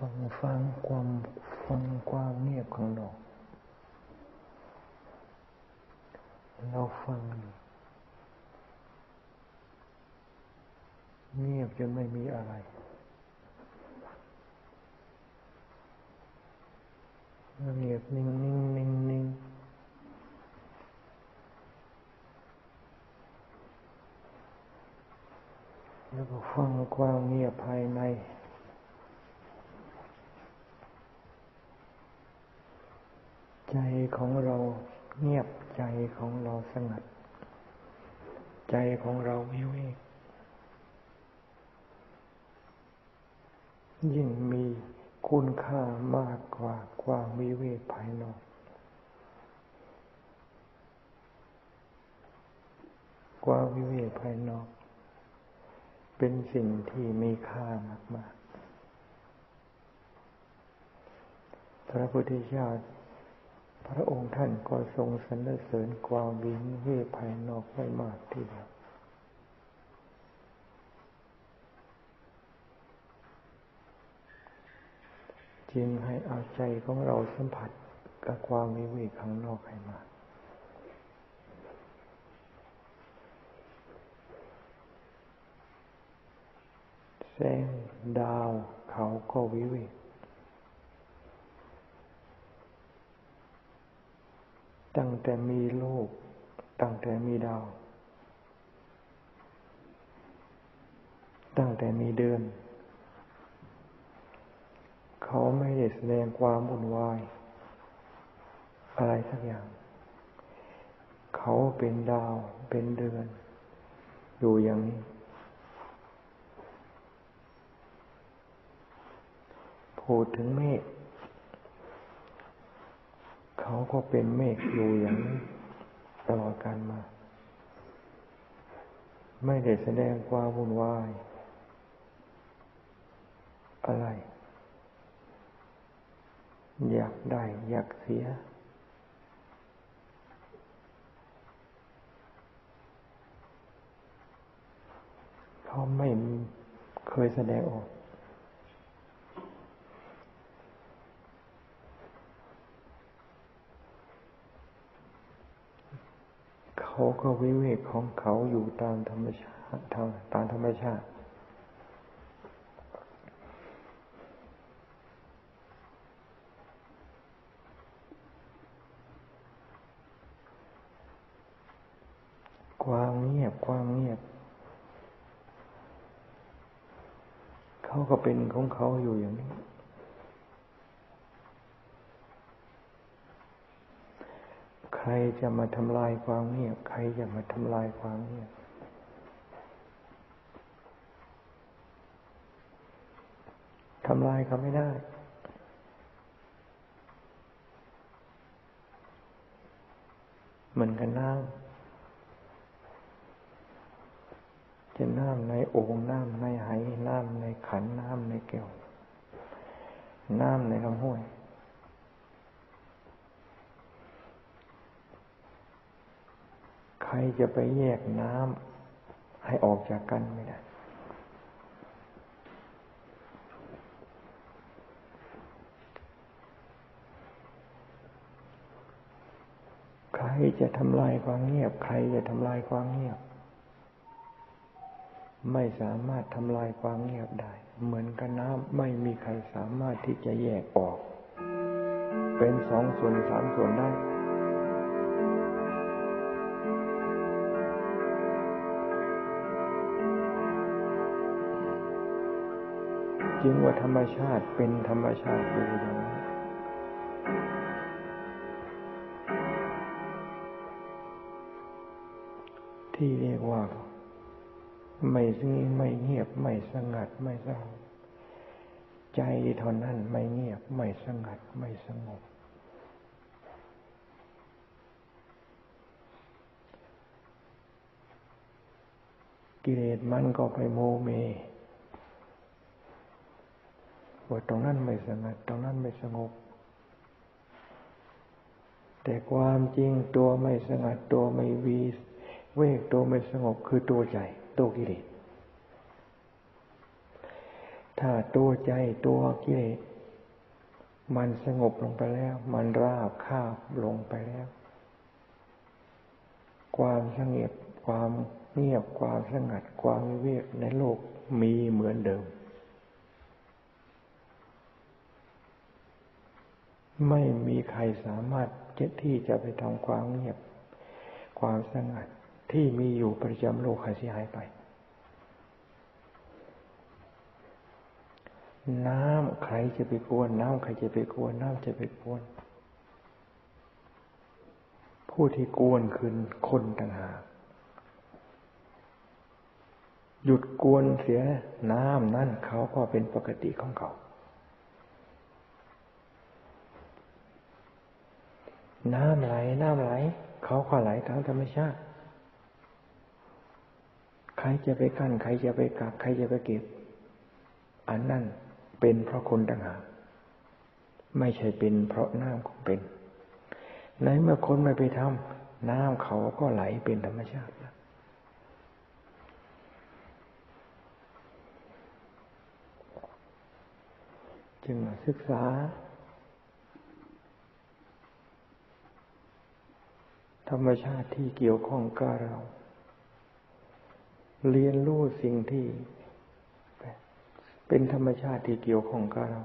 ฟังความเงียบของเราฟังเงียบจนไม่มีอะไรเงียบนิ่งแล้วก็ฟังความเงียบภายในใจของเราเงียบใจของเราสงัดใจของเราวิเวกยิ่งมีคุณค่ามากกว่าความวิเวกภายนอกความวิเวกภายนอกเป็นสิ่งที่มีค่ามากๆพระพุทธเจ้าพระองค์ท่านก็ทรงสรรเสริญความวิเวกภายนอกไว้มากทีเดียวจึงให้เอาใจของเราสัมผัสกับความวิเวกข้างนอกให้มากแสงดาวเขาก็วิเวกตั้งแต่มีโลกตั้งแต่มีดาวตั้งแต่มีเดือนเขาไม่ได้แสดงความวุ่นวายอะไรสักอย่างเขาเป็นดาวเป็นเดือนอยู่อย่างนี้พูดถึงเมฆเขาก็เป็นเมฆอยู่อย่างนี้ตลอดกาลมาไม่ได้แสดงความวุ่นวายอะไรอยากได้อยากเสียเขาไม่เคยแสดงออกเขาก็วิเวกของเขาอยู่ตามธรรมชาติตามธรรมชาติความเงียบเขาก็เป็นของเขาอยู่อย่างนี้ใครจะมาทำลายความเงียบใครจะมาทำลายความเงียบทำลายเขาไม่ได้เหมือนกันน้ำจะน้ำในโอ่งน้ำในไหน้ำในขันน้ำในแก้วน้ำในลำห้วยใครจะไปแยกน้ำให้ออกจากกันไม่ได้ใครจะทำลายความเงียบใครจะทำลายความเงียบไม่สามารถทำลายความเงียบได้เหมือนกับน้ำไม่มีใครสามารถที่จะแยกออกเป็น2 ส่วน 3 ส่วนได้จึงว่าธรรมชาติเป็นธรรมชาติอยู่อย่างนี้ที่เรียกว่าไม่เงียบไม่สงัดไม่สงบใจเท่านั้นไม่เงียบไม่สงัดไม่สงบกิเลสมันก็ไปโมเมว่าตรงนั้นไม่สงัดตรงนั้นไม่สงบแต่ความจริงตัวไม่สงัดตัวไม่วิเวกตัวไม่สงบคือตัวใจตัวกิเลสถ้าตัวใจตัวกิเลสมันสงบลงไปแล้วมันราบคาบลงไปแล้วความสงบความเงียบความสงัดความวิเวกในโลกมีเหมือนเดิมไม่มีใครสามารถที่จะไปทำความเงียบความสงัดที่มีอยู่ประจำโลกให้เสียหายไปน้ำใครจะไปกวนน้ำใครจะไปกวนน้ำจะไปกวนผู้ที่กวนคือคนต่างหากหยุดกวนเสียน้ำนั่นเขาก็เป็นปกติของเขาน้ำไหลเขาก็ไหลตามธรรมชาติใครจะไปกั้นใครจะไปกักใครจะไปเก็บอันนั้นเป็นเพราะคนต่างหากไม่ใช่เป็นเพราะน้ำของเป็นในเมื่อคนไม่ไปทำน้ำเขาก็ไหลเป็นธรรมชาติจึงมาศึกษาธรรมชาติที่เกี่ยวข้องกับเราเรียนรู้สิ่งที่เป็นธรรมชาติที่เกี่ยวข้องกับเรา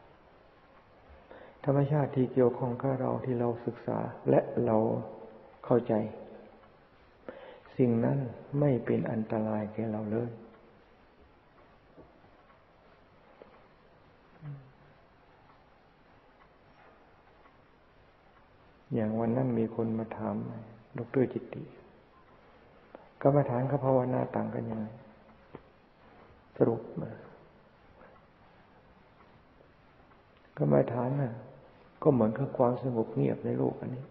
ธรรมชาติที่เกี่ยวข้องกับเราที่เราศึกษาและเราเข้าใจสิ่งนั้นไม่เป็นอันตรายแก่เราเลยอย่างวันนั้นมีคนมาถามดร.จิตติกรรมฐานกับภาวนาต่างกันยังไงสรุปมากรรมฐานน่ะก็เหมือนกับความสงบเงียบในโลกอันนี้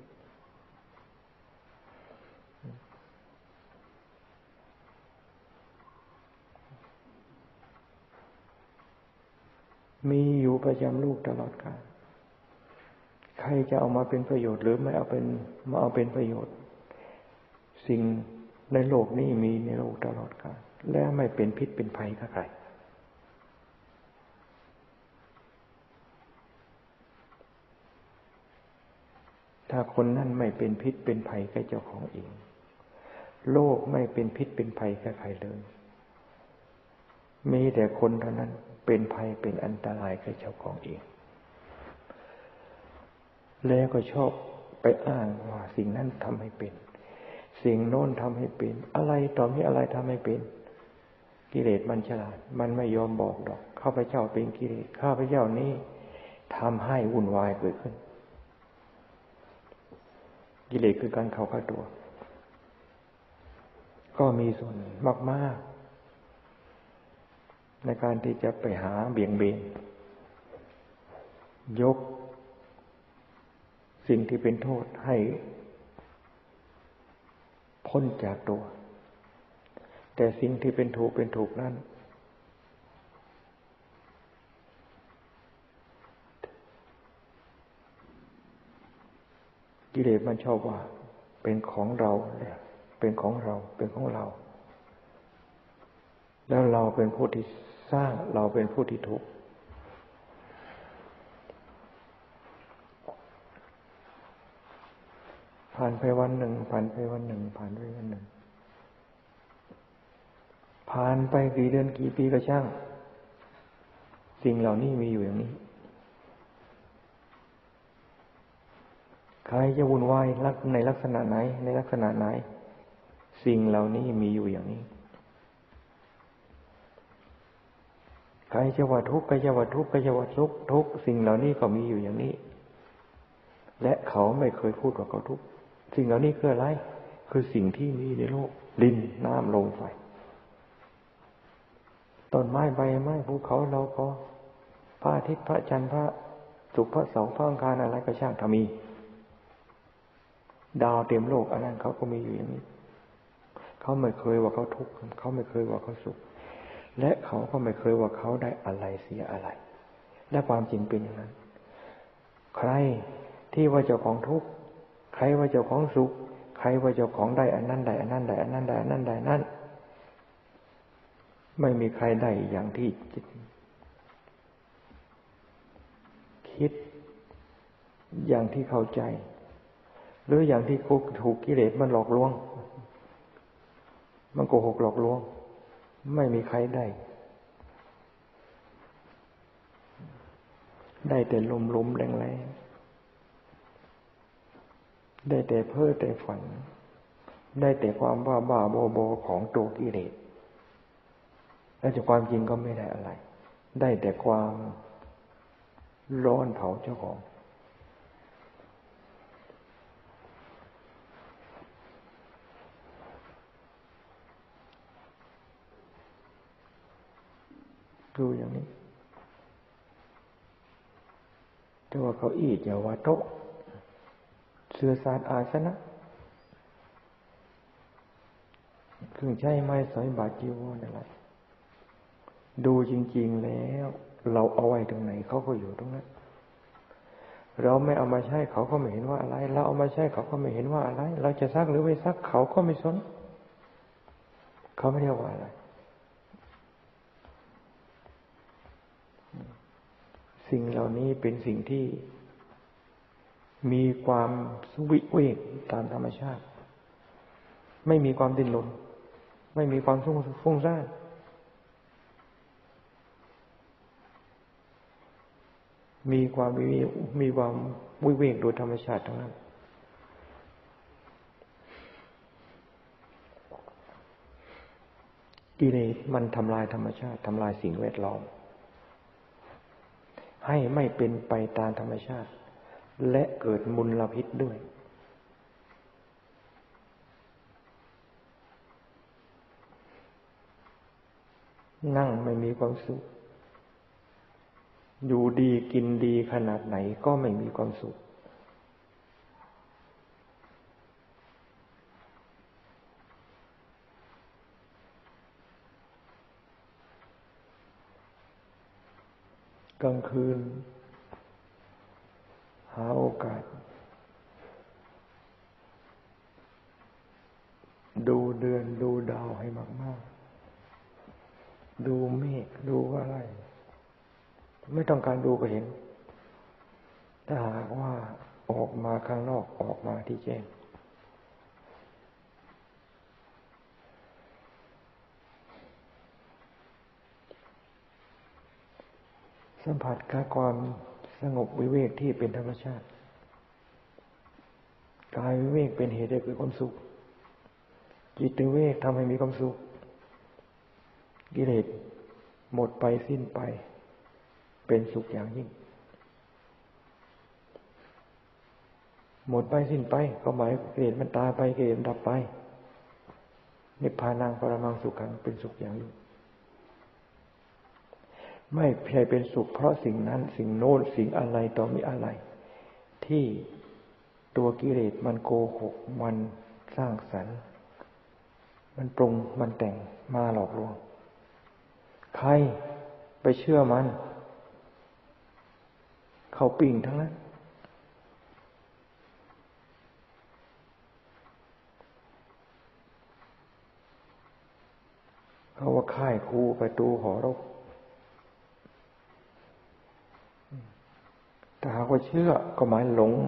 มีอยู่ประจำโลกตลอดกาลใครจะเอามาเป็นประโยชน์หรือไม่เอาเป็นประโยชน์สิ่งในโลกนี้มีในโลกตลอดกาลและไม่เป็นพิษเป็นภัยกับใครถ้าคนนั้นไม่เป็นพิษเป็นภัยกับเจ้าของเองโลกไม่เป็นพิษเป็นภัยกับใครเลยมีแต่คนเท่านั้นเป็นภัยเป็นอันตรายกับเจ้าของเองแล้วก็ชอบไปอ้างว่าสิ่งนั้นทำให้เป็นสิ่งโน้นทำให้เป็นอะไรต่อมีอะไรทำให้เป็นกิเลสมันฉลาดมันไม่ยอมบอกดอกข้าพเจ้าเป็นกิเลสข้าพเจ้านี้ทำให้วุ่นวายเกิดขึ้นกิเลสคือการเข้าข้าตัวก็มีส่วนมากๆในการที่จะไปหาเบี่ยงเบนยกสิ่งที่เป็นโทษให้พ้นจากตัวแต่สิ่งที่เป็นถูกนั้นกิเลสมันชอบว่าเป็นของเราเป็นของเราเป็นของเราแล้วเราเป็นผู้ที่สร้างเราเป็นผู้ที่ถูกผ่านไปวันหนึ่งผ่านไปกี่เดือนกี่ปีก็ช่างสิ่งเหล่านี้มีอยู่อย่างนี้ใครจะวุ่นวายในลักษณะไหนสิ่งเหล่านี้มีอยู่อย่างนี้ใครจะว่าทุกข์ทุกข์สิ่งเหล่านี้ก็มีอยู่อย่างนี้และเขาไม่เคยพูดว่าเขาทุกข์สิ่งเหล่านี้คืออะไรคือสิ่งที่มีในโลกดินน้ำลมไฟต้นไม้ใบไม้ภูเขาเราก็พระอาทิตย์พระจันทร์พระศุกร์พระเสาร์พระอังคารอะไรก็ช่างถ้ามีดาวเต็มโลกอันนั้นเขาก็มีอยู่อย่างนี้เขาไม่เคยว่าเขาทุกข์เขาไม่เคยว่าเขาสุขและเขาก็ไม่เคยว่าเขาได้อะไรเสียอะไรและความจริงเป็นอย่างนั้นใครที่ว่าเจ้าของทุกข์ใครว่าเจ้าของสุขใครว่าเจ้าของได้อันนั้นได้อันนั้นได้อันนั้นได้อันนั้นได้นั่นไม่มีใครได้อย่างที่คิดอย่างที่เข้าใจหรืออย่างที่ถูกกิเลสมันหลอกลวงมันโกหกหลอกลวงไม่มีใครได้แต่ลมๆแรงๆได้แต่เพ้อแต่ฝันได้แต่ความบ้าบอของตัวกิเลสและจากความจริงก็ไม่ได้อะไรได้แต่ความร้อนเผาเจ้าของดูอย่างนี้จะว่าเก้าอี้จะว่าโต๊ะเสื่อสารอาสนะเครื่องใช้ไม้สอยบาทจีวรอะไรดูจริงๆแล้วเราเอาไว้ตรงไหนเขาก็อยู่ตรงนั้นเราไม่เอามาใช้เขาก็ไม่เห็นว่าอะไรเราเอามาใช้เขาก็ไม่เห็นว่าอะไรเราจะซักหรือไม่ซักเขาก็ไม่สนเขาไม่เรียกว่าอะไรสิ่งเหล่านี้เป็นสิ่งที่มีความวิเวกตามธรรมชาติไม่มีความดิ้นรนไม่มีความฟุ้งซ่านมีความวิเวกโดยธรรมชาติทั้งนั้นกิเลสมันทำลายธรรมชาติทำลายสิ่งแวดล้อมให้ไม่เป็นไปตามธรรมชาติและเกิดมลพิษด้วยนั่งไม่มีความสุขอยู่ดีกินดีขนาดไหนก็ไม่มีความสุขกลางคืนหาโอกาสดูเดือนดูดาวให้มากๆดูเมฆดูอะไรไม่ต้องการดูก็เห็นถ้าหากว่าออกมาข้างนอกออกมาที่แจ้งสัมผัสกับความสงบวิเวกที่เป็นธรรมชาติกายวิเวกเป็นเหตุให้เกิดความสุขจิตวิเวกทำให้มีความสุขกิเลสหมดไปสิ้นไปเป็นสุขอย่างยิ่งหมดไปสิ้นไปก็หมายกิเลสมันตายไปกิเลสดับไปนิพพานังปรมังสุขังเป็นสุขอย่างยิ่งไม่ใช่เป็นสุขเพราะสิ่งนั้นสิ่งโน้นสิ่งอะไรต่อมีอะไรที่ตัวกิเลสมันโกหกมันสร้างสรรค์มันปรุงมันแต่งมาหลอกลวงใครไปเชื่อมันเขาปิ่งทั้งนั้นเขาว่าค่ายครูประตูหอรบแต่หากว่าเชื่อก็หมายหลง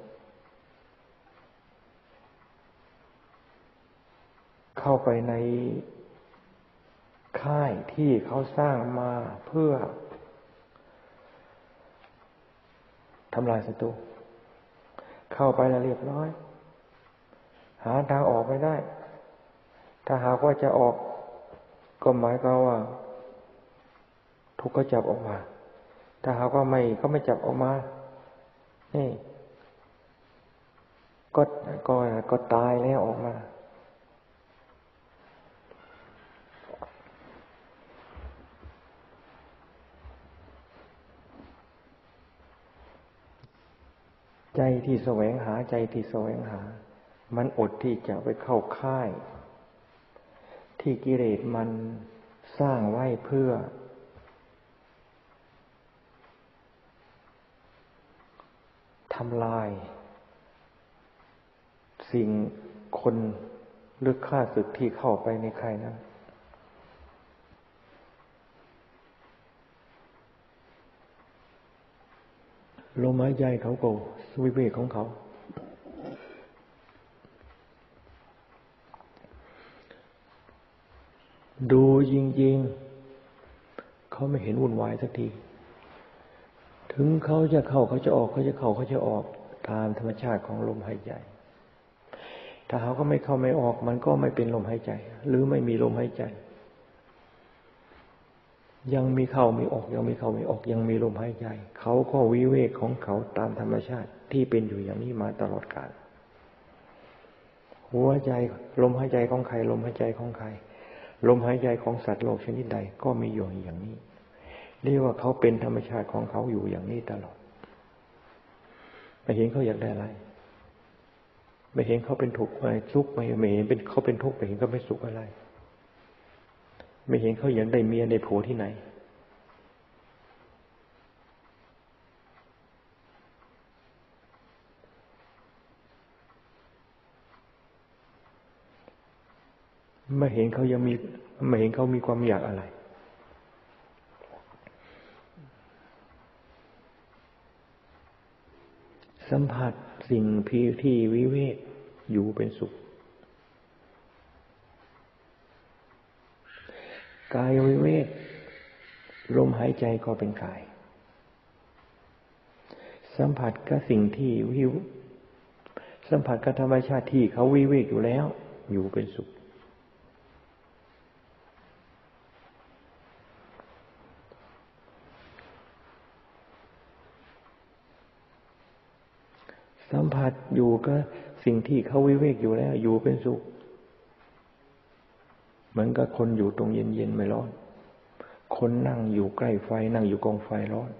เข้าไปในค่ายที่เขาสร้างมาเพื่อทำลายศัตรูเข้าไปแล้วเรียบร้อยหาทางออกไม่ได้ถ้าหากว่าจะออกก็หมายความว่าถูกเขาจับออกมาถ้าหากว่าไม่เขาไม่จับออกมานี่ก็ตายแล้วออกมาใจที่แสวงหาใจที่แสวงหามันอดที่จะไปเข้าค่ายที่กิเลสมันสร้างไว้เพื่อทำลายสิ่งคนหรือข้าศึกที่เข้าไปในค่ายนั้นลมหายใจเขาก็วิเวกของเขาดูจริงๆเขาไม่เห็นวุ่นวายสักทีถึงเขาจะเข้าเขาจะออกเขาจะเข้าเขาจะออกตามธรรมชาติของลมหายใจถ้าเขาก็ไม่เข้าไม่ออกมันก็ไม่เป็นลมหายใจหรือไม่มีลมหายใจยังมีเข้ามีออกยังมีเข้ามีออกยังมีลมหายใจเขาก็วิเวกของเขาตามธรรมชาติที่เป็นอยู่อย่างนี้มาตลอดกาลหัวใจลมหายใจของใครลมหายใจของใครลมหายใจของสัตว์โลกชนิดใดก็มีอยู่อย่างนี้เรียกว่าเขาเป็นธรรมชาติของเขาอยู่อย่างนี้ตลอดไม่เห็นเขาอยากได้อะไรไม่เห็นเขาเป็นทุกข์อะไรทุกข์ไม่เห็นเป็นเขาเป็นทุกข์ไม่เห็นเขาไม่สุขอะไรไม่เห็นเขาอยากได้เมียได้ผัวที่ไหนไม่เห็นเขายังมีไม่เห็นเขามีความอยากอะไรสัมผัสสิ่งที่วิเวกอยู่เป็นสุขกายวิเวกลมหายใจก็เป็นกายสัมผัสกับสิ่งที่สัมผัสกับธรรมชาติที่เขาวิเวกอยู่แล้วอยู่เป็นสุขสัมผัสอยู่กับสิ่งที่เขาวิเวกอยู่แล้วอยู่เป็นสุขเหมือนกับคนอยู่ตรงเย็นๆไม่ร้อนคนนั่งอยู่ใกล้ไฟนั่งอยู่กองไฟร้อน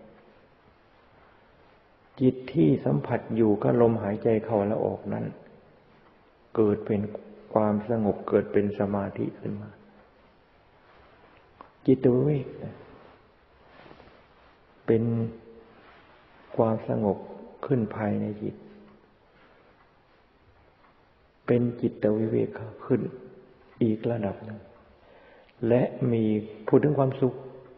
จิตที่สัมผัสอยู่กับลมหายใจเข้าและออกนั้นเกิดเป็นความสงบเกิดเป็นสมาธิขึ้นมาจิตวิเวกเป็นความสงบขึ้นภายในจิตเป็นจิตวิเวกขึ้นอีกระดับหนึ่งและมีพูดถึงความสุข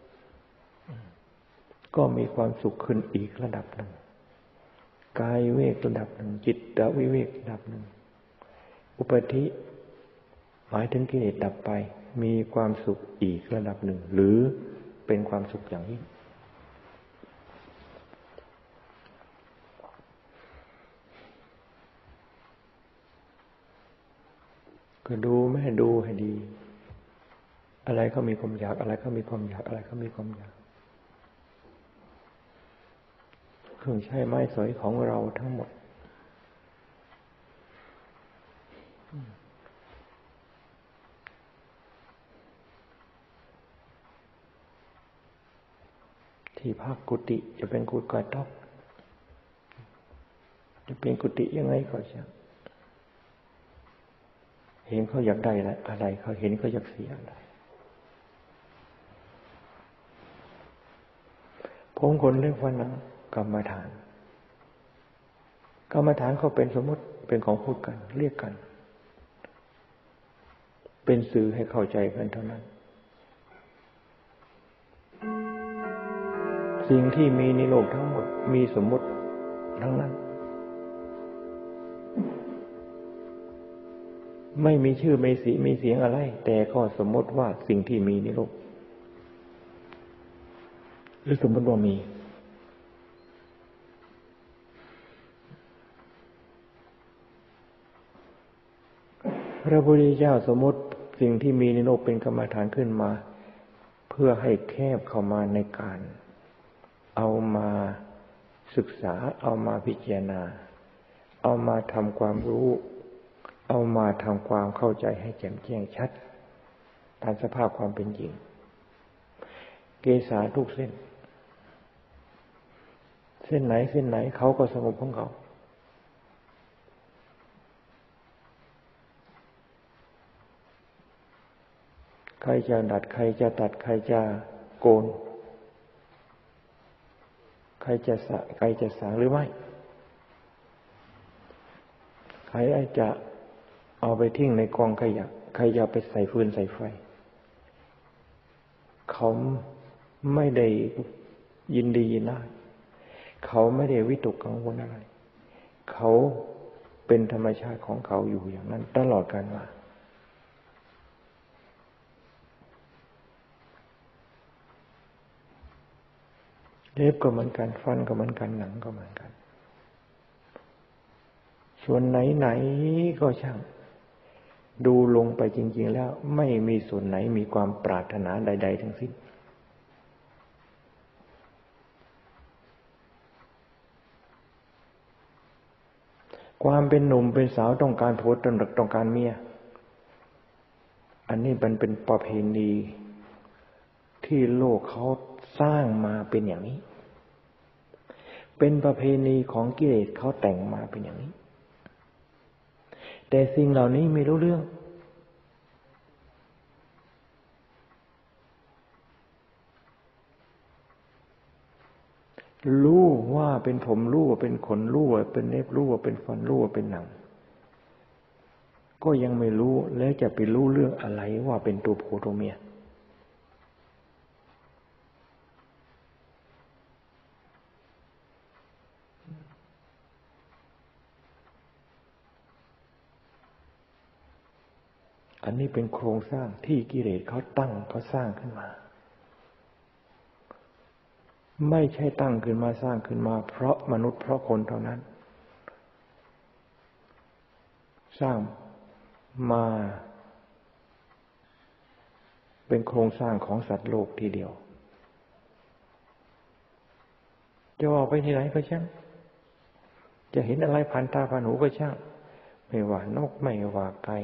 ก็มีความสุขขึ้นอีกระดับหนึ่งกายวิเวกระดับหนึ่งจิตวิเวกระดับหนึ่งอุปธิหมายถึงกิเลสดับไปมีความสุขอีกระดับหนึ่งหรือเป็นความสุขอย่างยิ่งก็ดูไม่ให้ดูให้ดีอะไรเขามีความอยากอะไรเขามีความอยากอะไรเขามีความอยากเครื่องใช้ไม้สอยของเราทั้งหมดที่พักกุฏิจะเป็นกุฏิกระต๊อบจะเป็นกุฏิยังไงก็ช่างเห็นเขาอยากได้อะไรเขาเห็นเขาอยากเสียอะไรผมคนเรียกว่านะกรรมฐานเขาเป็นสมมติเป็นของพูดกันเรียกกันเป็นสื่อให้เข้าใจกันเท่านั้นสิ่งที่มีในโลกทั้งหมดมีสมมติทั้งนั้นไม่มีชื่อไม่มีเสียงอะไรแต่ก็สมมติว่าสิ่งที่มีในโลกหรือสมมติว่ามีพระพุทธเจ้าสมมติสิ่งที่มีในโลกเป็นกรรมฐานขึ้นมาเพื่อให้แคบเข้ามาในการเอามาศึกษาเอามาพิจารณาเอามาทำความรู้เอามาทำความเข้าใจให้แจ่มแจ้งชัดตามสภาพความเป็นจริงเกศาทุกเส้นไหนเขาก็สงบของเขาใครจะดัดใครจะตัดใครจะโกนใครจะสางหรือไม่ใครจะเอาไปทิ้งในกองขยะใครจะไปใส่ฟืนใส่ไฟเขาไม่ได้ยินดียินร้ายเขาไม่ได้วิตกกังวลอะไรเขาเป็นธรรมชาติของเขาอยู่อย่างนั้นตลอดกาลมาเล็บก็เหมือนกันฟันก็เหมือนกันหนังก็เหมือนกันส่วนไหนๆก็ช่างดูลงไปจริงๆแล้วไม่มีส่วนไหนมีความปรารถนาใดๆทั้งสิ้นความเป็นหนุ่มเป็นสาวต้องการผัวต้องการเมียอันนี้มันเป็นประเพณีที่โลกเขาสร้างมาเป็นอย่างนี้เป็นประเพณีของกิเลสเขาแต่งมาเป็นอย่างนี้แต่สิ่งเหล่านี้ไม่รู้เรื่องรู้ว่าเป็นผมรู้ว่าเป็นขนรู้ว่าเป็นเล็บรู้ว่าเป็นฟันรู้ว่าเป็นหนังก็ยังไม่รู้แล้วจะไปรู้เรื่องอะไรว่าเป็นตัวผู้ตัวเมียอันนี้เป็นโครงสร้างที่กิเลสเขาตั้งเขาสร้างขึ้นมาไม่ใช่ตั้งขึ้นมาสร้างขึ้นมาเพราะมนุษย์เพราะคนเท่านั้นสร้างมาเป็นโครงสร้างของสัตว์โลกทีเดียวจะออกไปที่ไหนก็ช่างจะเห็นอะไรผ่านตาผ่านหูก็ช่างไม่ว่านกไม่ว่าไก่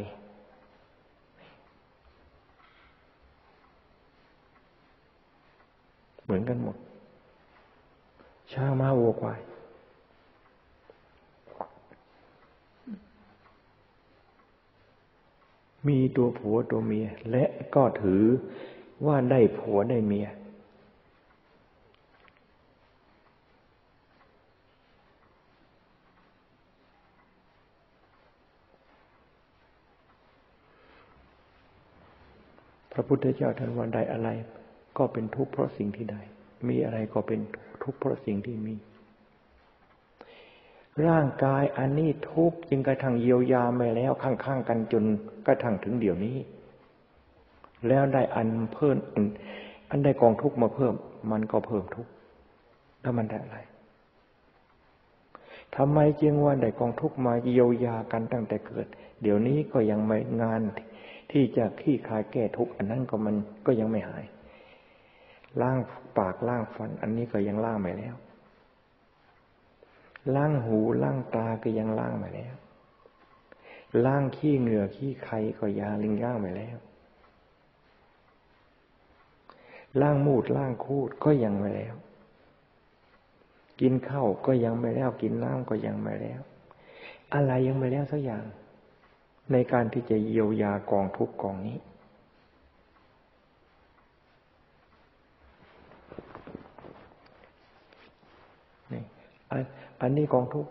เหมือนกันหมดช้างม้าวัวควายมีตัวผัวตัวเมียและก็ถือว่าได้ผัวได้เมียพระพุทธเจ้าท่านว่าได้อะไรก็เป็นทุกข์เพราะสิ่งที่ได้มีอะไรก็เป็นทุกข์เพราะสิ่งที่มีร่างกายอันนี้ทุกข์จึงกระทั่งเยียวยาไม่แล้วข้างๆกันจนกระทั่งถึงเดี๋ยวนี้แล้วได้อันเพิ่มอันได้กองทุกข์มาเพิ่มมันก็เพิ่มทุกข์แล้วมันได้อะไรทำไมจึงว่าได้กองทุกข์มาเยียวยากันตั้งแต่เกิดเดี๋ยวนี้ก็ยังไม่งานที่จะคลี่คลายแก้ทุกข์อันนั้นก็มันก็ยังไม่หายล้างปากล้างฟันอันนี้ก็ยังล้างไม่แล้วล้างหูล้างตาก็ยังล้างไม่แล้วล้างขี้เหงื่อขี้ไคก็ยาลิงล้างไม่แล้วล้างมูดล้างคูดก็ยังไม่แล้วกินข้าวก็ยังไม่แล้วกินน้ำก็ยังไม่แล้วอะไรยังไม่แล้วสักอย่างในการที่จะเยียวยากองทุกข์กองนี้นี่อันนี้กองทุกข์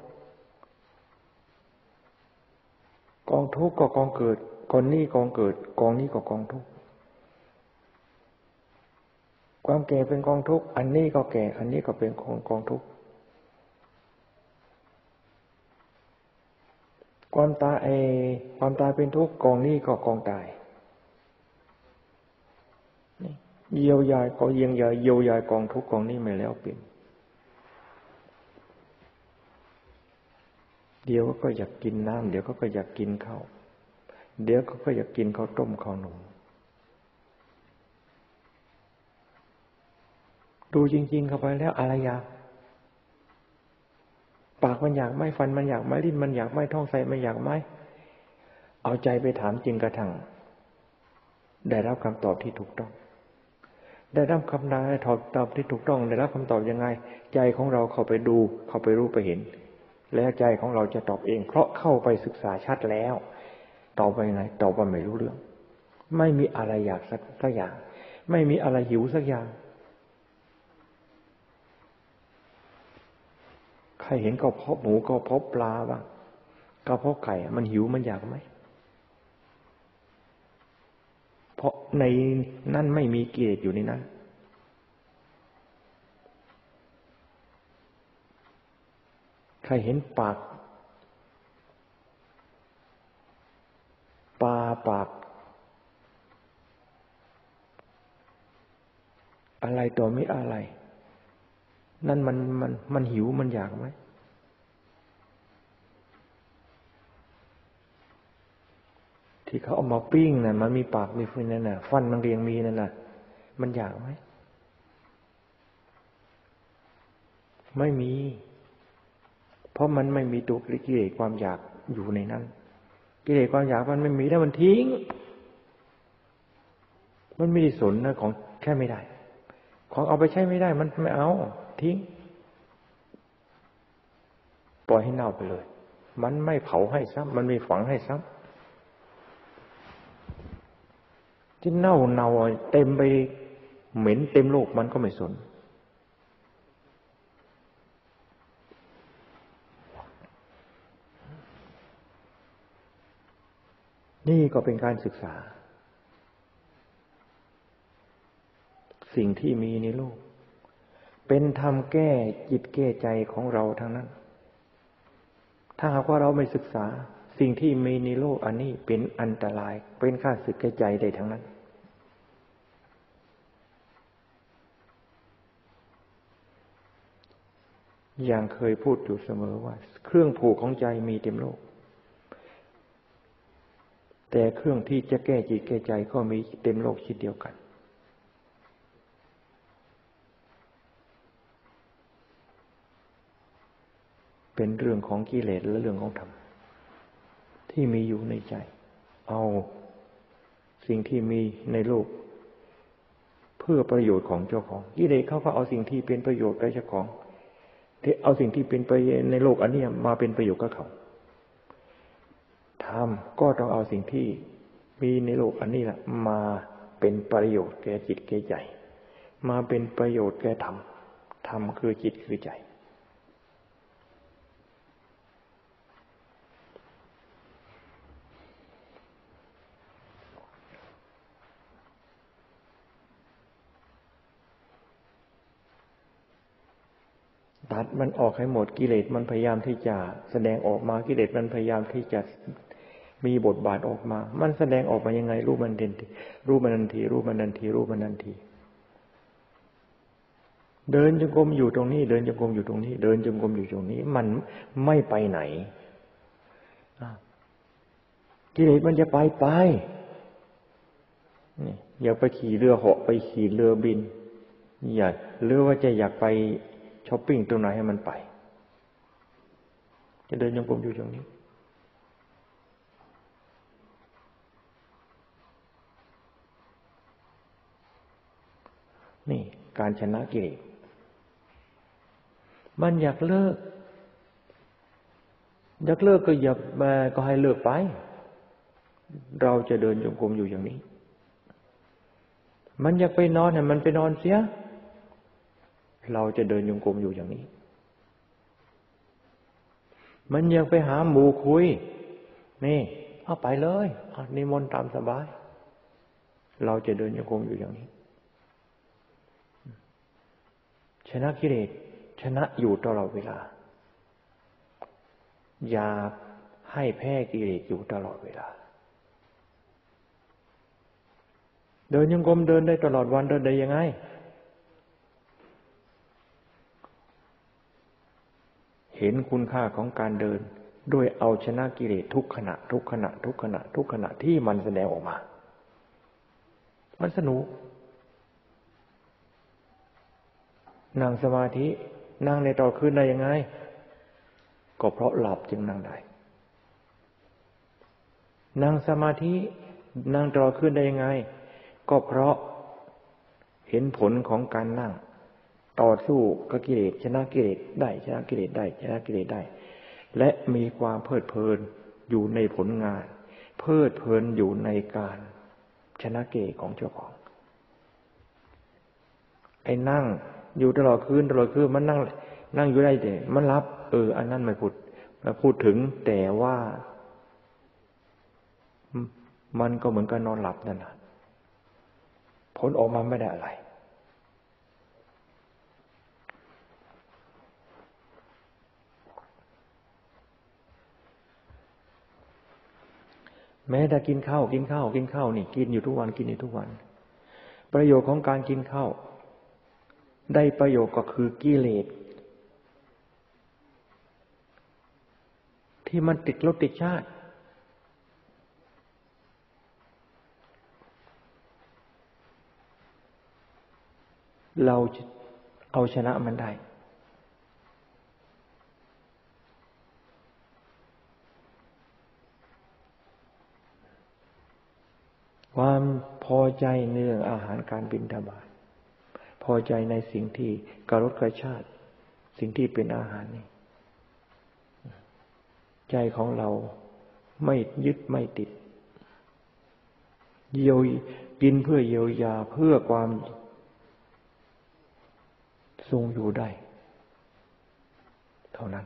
กองทุกข์ก็กองเกิดกองนี้กองเกิดกองนี้ก็กองทุกข์ความแก่เป็นกองทุกข์อันนี้ก็แก่อันนี้ก็เป็นกองทุกข์ความตายเป็นทุกข์กองนี้ก็กองตายเยียวยาก็เยียวยากองทุกข์กองนี้ไม่แล้วเป็นเดี๋ยวก็อยากกินน้ำเดี๋ยวก็อยากกินข้าวเดี๋ยวก็อยากกินข้าวต้มข้าวหนุ่มดูจริงๆเข้าไปแล้วอะไรอยากปากมันอยากไหมฟันมันอยากไหมลิ้นมันอยากไหมท้องไส้มันอยากไหมเอาใจไปถามจริงกระทั่งได้รับคำตอบที่ถูกต้องได้รับคำตอบที่ถูกต้องได้รับคำตอบยังไงใจของเราเข้าไปดูเข้าไปรู้ไปเห็นแล้วใจของเราจะตอบเองเพราะเข้าไปศึกษาชัดแล้วตอบไปยังไงตอบว่าไม่รู้เรื่องไม่มีอะไรอยากสักอย่างไม่มีอะไรหิวสักอย่างใครเห็นกระเพาะหมูกระเพาะปลาบ้างกระเพาะไก่มันหิวมันอยากไหมเพราะในนั้นไม่มีกิเลสอยู่ในนั้นรเห็นปากปลาปากอะไรตัวไม่อะไรนั่นมันหิวมันอยากไหมที่เขาเอามาปิ้งน่ะมันมีปากมีฟันนั่นน่ะฟันมันเรียงมีนั่นน่ะมันอยากไหมไม่มีเพราะมันไม่มีตัวกิเลสความอยากอยู่ในนั้นกิเลสความอยากมันไม่มีแล้วมันทิ้งมันไม่ได้สนนะของแค่ไม่ได้ของเอาไปใช้ไม่ได้มันไม่เอาทิ้งปล่อยให้เน่าไปเลยมันไม่เผาให้ซ้ำมันไม่ฝังให้ซ้ำที่เน่าเต็มไปเหม็นเต็มโลกมันก็ไม่สนนี่ก็เป็นการศึกษาสิ่งที่มีในโลกเป็นธรรมแก้จิตแก้ใจของเราทั้งนั้นถ้าหากว่าเราไม่ศึกษาสิ่งที่มีในโลกอันนี้เป็นอันตรายเป็นข้าศึกแก่ใจได้ทั้งนั้นอย่างเคยพูดอยู่เสมอว่าเครื่องผูกของใจมีเต็มโลกแต่เครื่องที่จะแก้จิตแก้ใจก็มีเต็มโลกเช่นเดียวกันเป็นเรื่องของกิเลสและเรื่องของธรรมที่มีอยู่ในใจเอาสิ่งที่มีในโลกเพื่อประโยชน์ของเจ้าของกิเลสเขาก็เอาสิ่งที่เป็นประโยชน์กับเจ้าของที่เอาสิ่งที่เป็นประโยชน์ในโลกอันนี้มาเป็นประโยชน์กับเขาธรรมก็ต้องเอาสิ่งที่มีในโลกอันนี้แหละมาเป็นประโยชน์แก่จิตแก่ใจมาเป็นประโยชน์แก่ธรรมธรรมคือจิตคือใจตัดมันออกให้หมดกิเลสมันพยายามที่จะแสดงออกมากิเลสมันพยายามที่จะมีบทบาทออกมามันแสดงออกมายังไงรู้มันเด่นรู้มันทันทีรู้มันทันทีรู้มันทันทีเดินจงกรมอยู่ตรงนี้เดินจงกรมอยู่ตรงนี้เดินจงกรมอยู่ตรงนี้มันไม่ไปไหนกิเลสมันจะไปนี่อยากไปขี่เรือเหาะไปขี่เรือบินอย่าหรือว่าจะอยากไปช้อปปิ้งตรงไหนให้มันไปจะเดินจงกรมอยู่ตรงนี้นี่การชนะกิเลสมันอยากเลิกก็อย่ามาก็ให้เลิกไปเราจะเดินจงกรมอยู่อย่างนี้มันอยากไปนอนเนี่ยมันไปนอนเสียเราจะเดินจงกรมอยู่อย่างนี้มันอยากไปหาหมู่คุยนี่เอาไปเลยนิมนต์ตามสบายเราจะเดินจงกรมอยู่อย่างนี้ชนะกิเลสชนะอยู่ตลอดเวลาอย่าให้แพ้กิเลสอยู่ตลอดเวลาเดินจงกรมเดินได้ตลอดวันเดินได้ยังไงเห็นคุณค่าของการเดินด้วยเอาชนะกิเลสทุกขณะที่มันแสดงออกมามันสนุกนั่งสมาธินั่งในตอนคืนได้ยังไงก็เพราะหลับจึงนั่งได้นั่งสมาธินั่งตลอดคืนได้ยังไงก็เพราะเห็นผลของการนั่งต่อสู้กับกิเลสชนะกิเลสได้ชนะกิเลสได้ชนะกิเลสได้และมีความเพลิดเพลินอยู่ในผลงานเพลิดเพลินอยู่ในการชนะกิเลสของเจ้าของไอ้นั่งอยู่ตลอดคืนมันนั่งอยู่ได้แต่มันรับอันนั้นไม่พูดถึงแต่ว่ามันก็เหมือนกับนอนหลับนั่นแหละผลออกมาไม่ได้อะไรแม้แต่กินข้าวนี่กินอยู่ทุกวันประโยชน์ของการกินข้าวได้ประโยชน์ก็คือกิเลสที่มันติดรสติดชาติเราเอาชนะมันได้ความพอใจในเรื่องอาหารการบิณฑบาตพอใจในสิ่งที่กระรสกระชาติสิ่งที่เป็นอาหารนี่ใจของเราไม่ยึดไม่ติดกินเพื่อเยียวยาเพื่อความทรงอยู่ได้เท่านั้น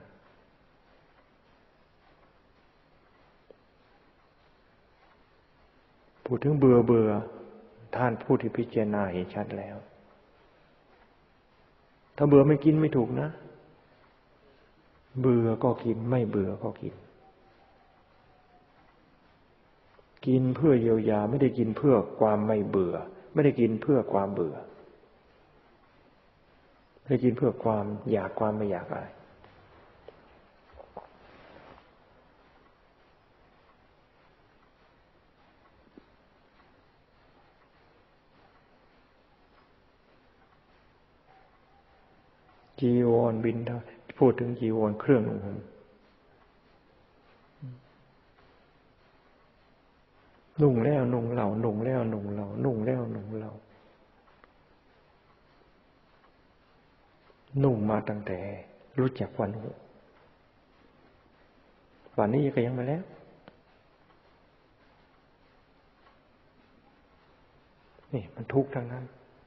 พูดถึงเบื่อท่านผู้ที่พิจารณาเห็นชัดแล้วถ้าเบื่อไม่กินไม่ถูกนะเบื่อก็กินไม่เบื่อก็กินกินเพื่อเยียวยาไม่ได้กินเพื่อความไม่เบื่อไม่ได้กินเพื่อความเบื่อไม่ได้กินเพื่อความอยากความไม่อยากอะไรจีวรบิณฑบาตพูดถึงจีวรเครื่องนุ่งห่มนุ่งแล้วนุ่งเล่านุ่งแล้วนุ่งเล่านุ่งแล้วนุ่งเล่านุ่งมาตั้งแต่รู้จักวันหูวันนี้ก็ยังมาแล้วนี่มันทุกข์ทั้งนั้น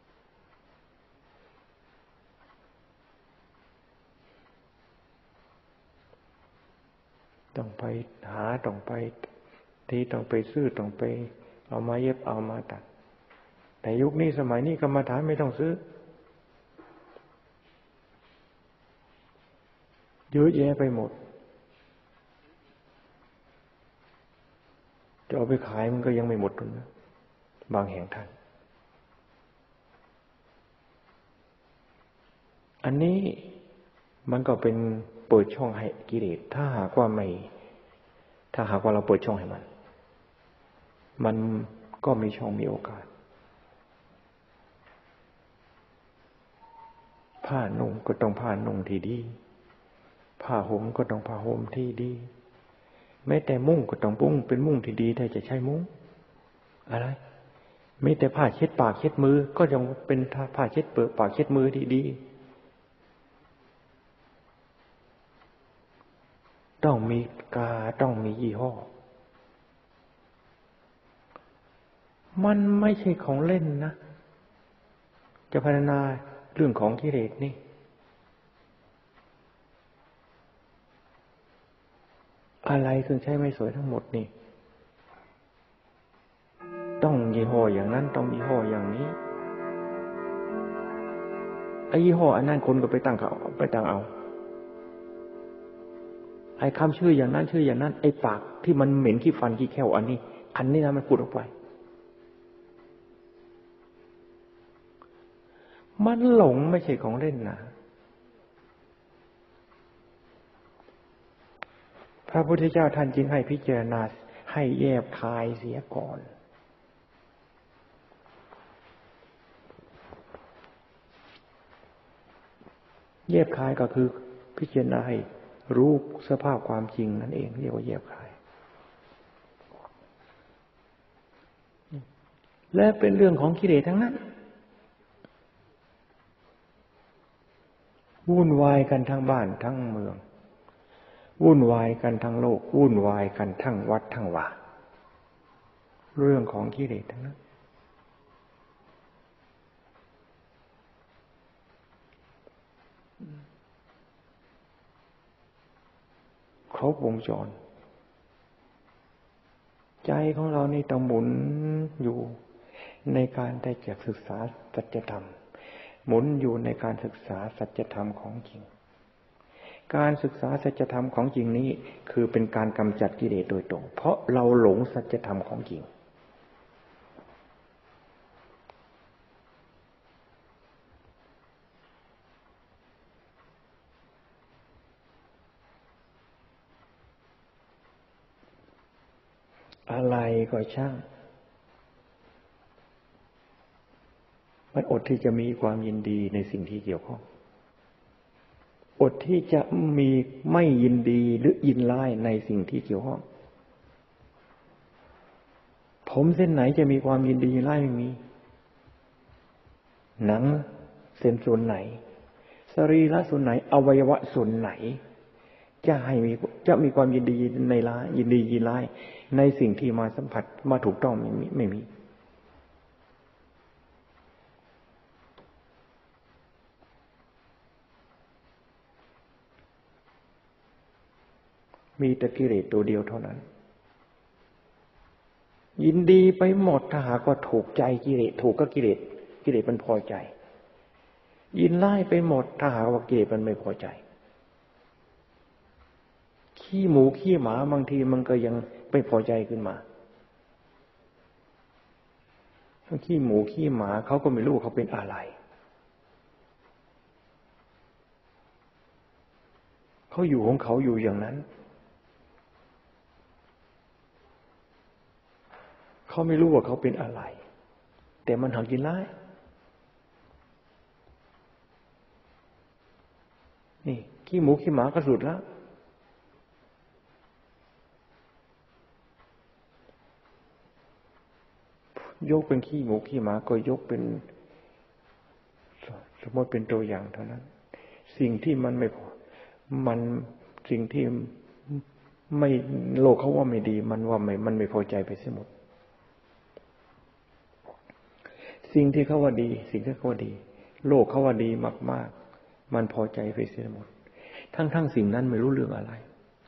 ต้องไปหาต้องไปที่ต้องไปซื้อต้องไปเอามาเย็บเอามาตัดแต่ยุคนี้สมัยนี้กรรมฐานไม่ต้องซื้อเยอะแยะไปหมดจะเอาไปขายมันก็ยังไม่หมดทุนนะบางแห่งท่านอันนี้มันก็เป็นเปิดช่องให้กิเลสถ้าหากว่าเราเปิดช่องให้มันก็มีช่องมีโอกาสผ้านุ่งก็ต้องผ้านุ่งที่ดีผ้าห่มก็ต้องผ้าห่มที่ดีแม้แต่มุ้งก็ต้องเป็นมุ้งที่ดีถ้าจะใช้มุ้งอะไรไม่แต่ผ้าเช็ดปากเช็ดมือก็ต้องเป็นผ้าเช็ดปากเช็ดมือที่ดีต้องมีต้องมียี่ห้อมันไม่ใช่ของเล่นนะจะพัฒนาเรื่องของกิเลสนี่อะไรเครื่องใช้ไม่สวยทั้งหมดนี่ต้องยี่ห้ออย่างนั้นต้องยี่ห้ออย่างนี้ไอ้ยี่ห้ออันนั้นคนก็ไปตั้งเอาไอ้คำชื่ออย่างนั้นชื่ออย่างนั้นไอ้ปากที่มันเหม็นขี้ฟันขี้แค่วอันนี้นะมันพูดออกไปมันหลงไม่ใช่ของเล่นนะพระพุทธเจ้าท่านจึงให้พิจารณาให้แยบคายเสียก่อนแยบคายก็คือพิจารณาให้รู้สภาพความจริงนั่นเองเรียกว่าแยบคายและเป็นเรื่องของกิเลสทั้งนั้นวุ่นวายกันทั้งบ้านทั้งเมืองวุ่นวายกันทั้งโลกวุ่นวายกันทั้งวัดทั้งวาเรื่องของกิเลสทั้งนั้นครบวงจรใจของเรานี่ต้องหมุนอยู่ในการได้จากศึกษาสัจธรรมหมุนอยู่ในการศึกษาสัจธรรมของจริงการศึกษาสัจธรรมของจริงนี้คือเป็นการกำจัดกิเลสโดยตรงเพราะเราหลงสัจธรรมของจริงอะไรก็ช่างมันอดที่จะมีความยินดีในสิ่งที่เกี่ยวข้องอดที่จะมีไม่ยินดีหรือยินร้ายในสิ่งที่เกี่ยวข้องผมเส้นไหนจะมีความยินดียินร้ายไม่มีหนังเส้นส่วนไหนสรีระส่วนไหนอวัยวะส่วนไหนจะมีความยินดีในร้ายยินดียินร้ายในสิ่งที่มาสัมผัสมาถูกต้องไม่มีแต่กิเลสตัวเดียวเท่านั้นยินดีไปหมดถ้าหากว่าถูกใจกิเลสถูกก็กิเลสมันพอใจยินร้ายไปหมดถ้าหากว่ากิเลสมันไม่พอใจขี้หมูขี้หมาบางทีมันก็ยังไม่พอใจขึ้นมาขี้หมูขี้หมาเขาก็ไม่รู้เขาเป็นอะไรเขาอยู่ของเขาอยู่อย่างนั้นเขาไม่รู้ว่าเขาเป็นอะไรแต่มันหากินร้ายนี่ขี้หมูขี้หมาก็สุดแล้วยกเป็นขี้หมูขี้หมาก็ยกเป็นสมมติเป็นตัวอย่างเท่านั้นสิ่งที่มันไม่พอมันสิ่งที่ไม่โลกเขาว่าไม่ดีมันว่ามันไม่พอใจไปเสียหมดสิ่งที่เขาว่าดีสิ่งที่เขาว่าดีโลกเขาว่าดีมากๆมันพอใจไปเสียหมดทั้งสิ่งนั้นไม่รู้เรื่องอะไร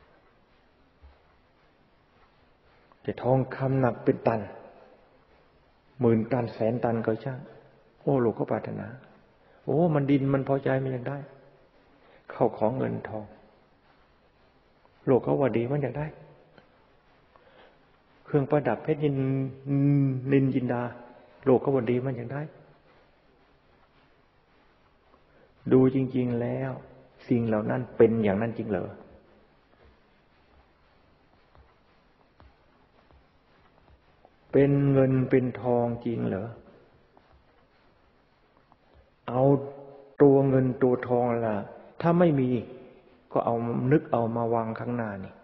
แต่ทองคำหนักเป็นตัน10,000 ตัน100,000 ตันก็ช่างโอ้โลกเขาปรารถนาโอ้มันดินมันพอใจมันอยากได้เข้าของเงินทองโลกเขาว่าดีมันอยากได้เครื่องประดับเพชรนินจินดาโลกเขาว่าดีมันอยากได้ดูจริงๆแล้วสิ่งเหล่านั้นเป็นอย่างนั้นจริงเหรอเป็นเงินเป็นทองจริงเหรอเอาตัวเงินตัวทองล่ะถ้าไม่มีก็เอานึกเอามาวางข้างหน้านี่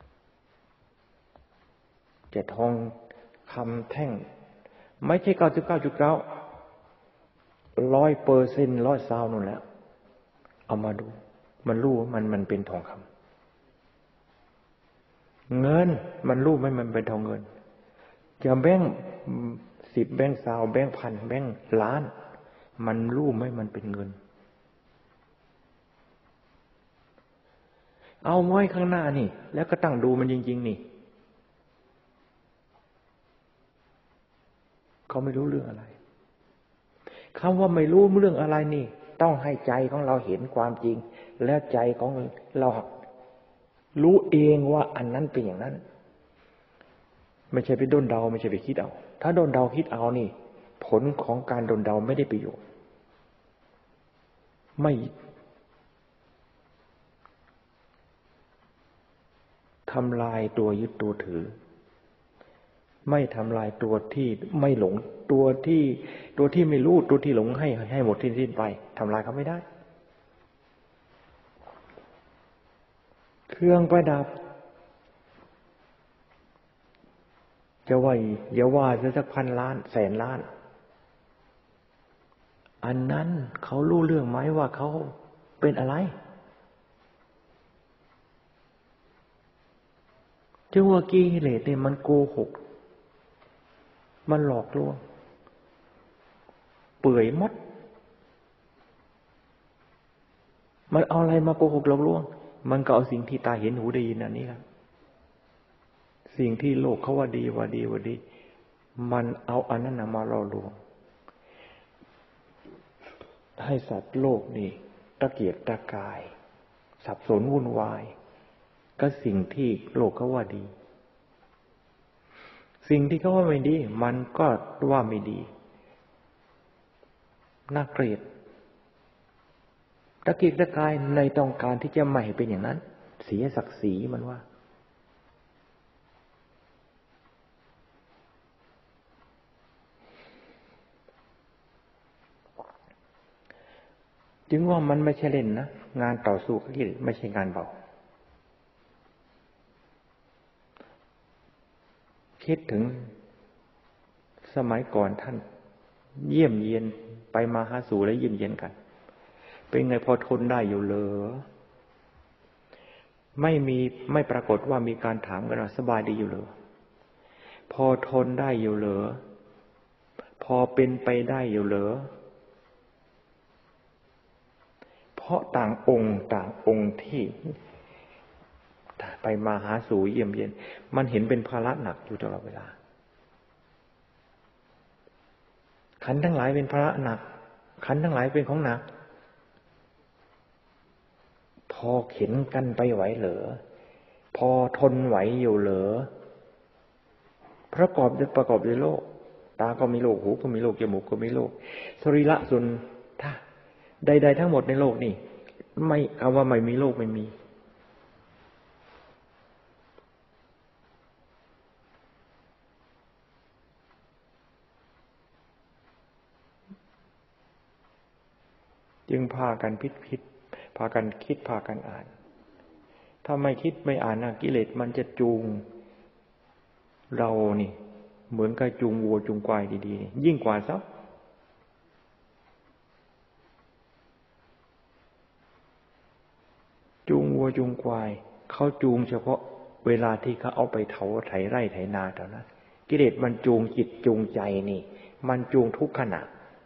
แต่ทองคำแท่งไม่ใช่ 99.9 100% 100%นู่นแหละเอามาดูมันรู้ว่ามันเป็นทองคำเงินมันรู้ไหมมันเป็นทองเงินจะแบงค์10แบงค์20แบงค์1,000แบงค์ล้านมันรู้ไหมมันเป็นเงินเอาไว้ข้างหน้านี่แล้วก็ตั้งดูมันจริงๆนี่เขาไม่รู้เรื่องอะไรคำว่าไม่รู้เรื่องอะไรนี่ต้องให้ใจของเราเห็นความจริงแล้วใจของเรารู้เองว่าอันนั้นเป็นอย่างนั้นไม่ใช่ไปด้นเดาไม่ใช่ไปคิดเอาถ้าด้นเดาคิดเอานี่ผลของการด้นเดาไม่ได้ประโยชน์ไม่ทำลายตัวยึดตัวถือไม่ทำลายตัวที่ไม่หลงตัวที่ไม่รู้ตัวที่หลงให้หมดสิ้นไปทำลายเขาไม่ได้เครื่องประดับจะว่าอย่าว่าจะสัก1,000 ล้าน100,000 ล้านอันนั้นเขารู้เรื่องไหมว่าเขาเป็นอะไรจึงว่ากิเลสเนี่ยมันโกหกมันหลอกลวงเปื่อยมัดมันเอาอะไรมาโกหกหลอกลวงมันก็เอาสิ่งที่ตาเห็นหูได้ยินอันนี้ครับสิ่งที่โลกเขาว่าดีมันเอาอันนั้นมาหลอกลวงให้สัตว์โลกนี่ตะเกียกตะกายสับสนวุ่นวายก็สิ่งที่โลกเขาว่าดีสิ่งที่เขาว่าไม่ดีมันก็ว่าไม่ดีน่าเกลียดตะกิกตะกายในต้องการที่จะไม่ให้เป็นอย่างนั้นเสียศักดิ์ศรีมันว่าจึงว่ามันไม่ใช่เล่นนะงานต่อสู้กับกิเลสไม่ใช่งานเบาคิดถึงสมัยก่อนท่านเยี่ยมเยียนไปมาหาสู่และเยี่ยมเยียนกันเป็นไงพอทนได้อยู่เหรอไม่ปรากฏว่ามีการถามกันว่าสบายดีอยู่เหรอพอทนได้อยู่เหรอพอเป็นไปได้อยู่เหรอเพราะต่างองค์ที่ไปมาหาสู่เยี่ยมเยียนมันเห็นเป็นภาระหนักอยู่ตลอดเวลาขันธ์ทั้งหลายเป็นภาระหนักขันธ์ทั้งหลายเป็นของหนักพอเข็นกันไปไหวเหรอพอทนไหวอยู่เหรอประกอบด้วยโลกตาก็มีโลกหูก็มีโลกจมูกก็มีโลกสรีระส่วนถ้าใดๆทั้งหมดในโลกนี่ไม่เอาว่าไม่มีโลกไม่มีจึงพากันพิษพากันคิดพากันอ่านถ้าไม่คิดไม่อ่านกิเลสมันจะจูงเรานี่เหมือนกับจูงวัวจูงควายดีๆยิ่งกว่าซับจูงวัวจูงควายเขาจูงเฉพาะเวลาที่เขาเอาไปเถาไถไร่ไถนาเท่านั้นกิเลสมันจูงจิตจูงใจนี่มันจูงทุกขณะ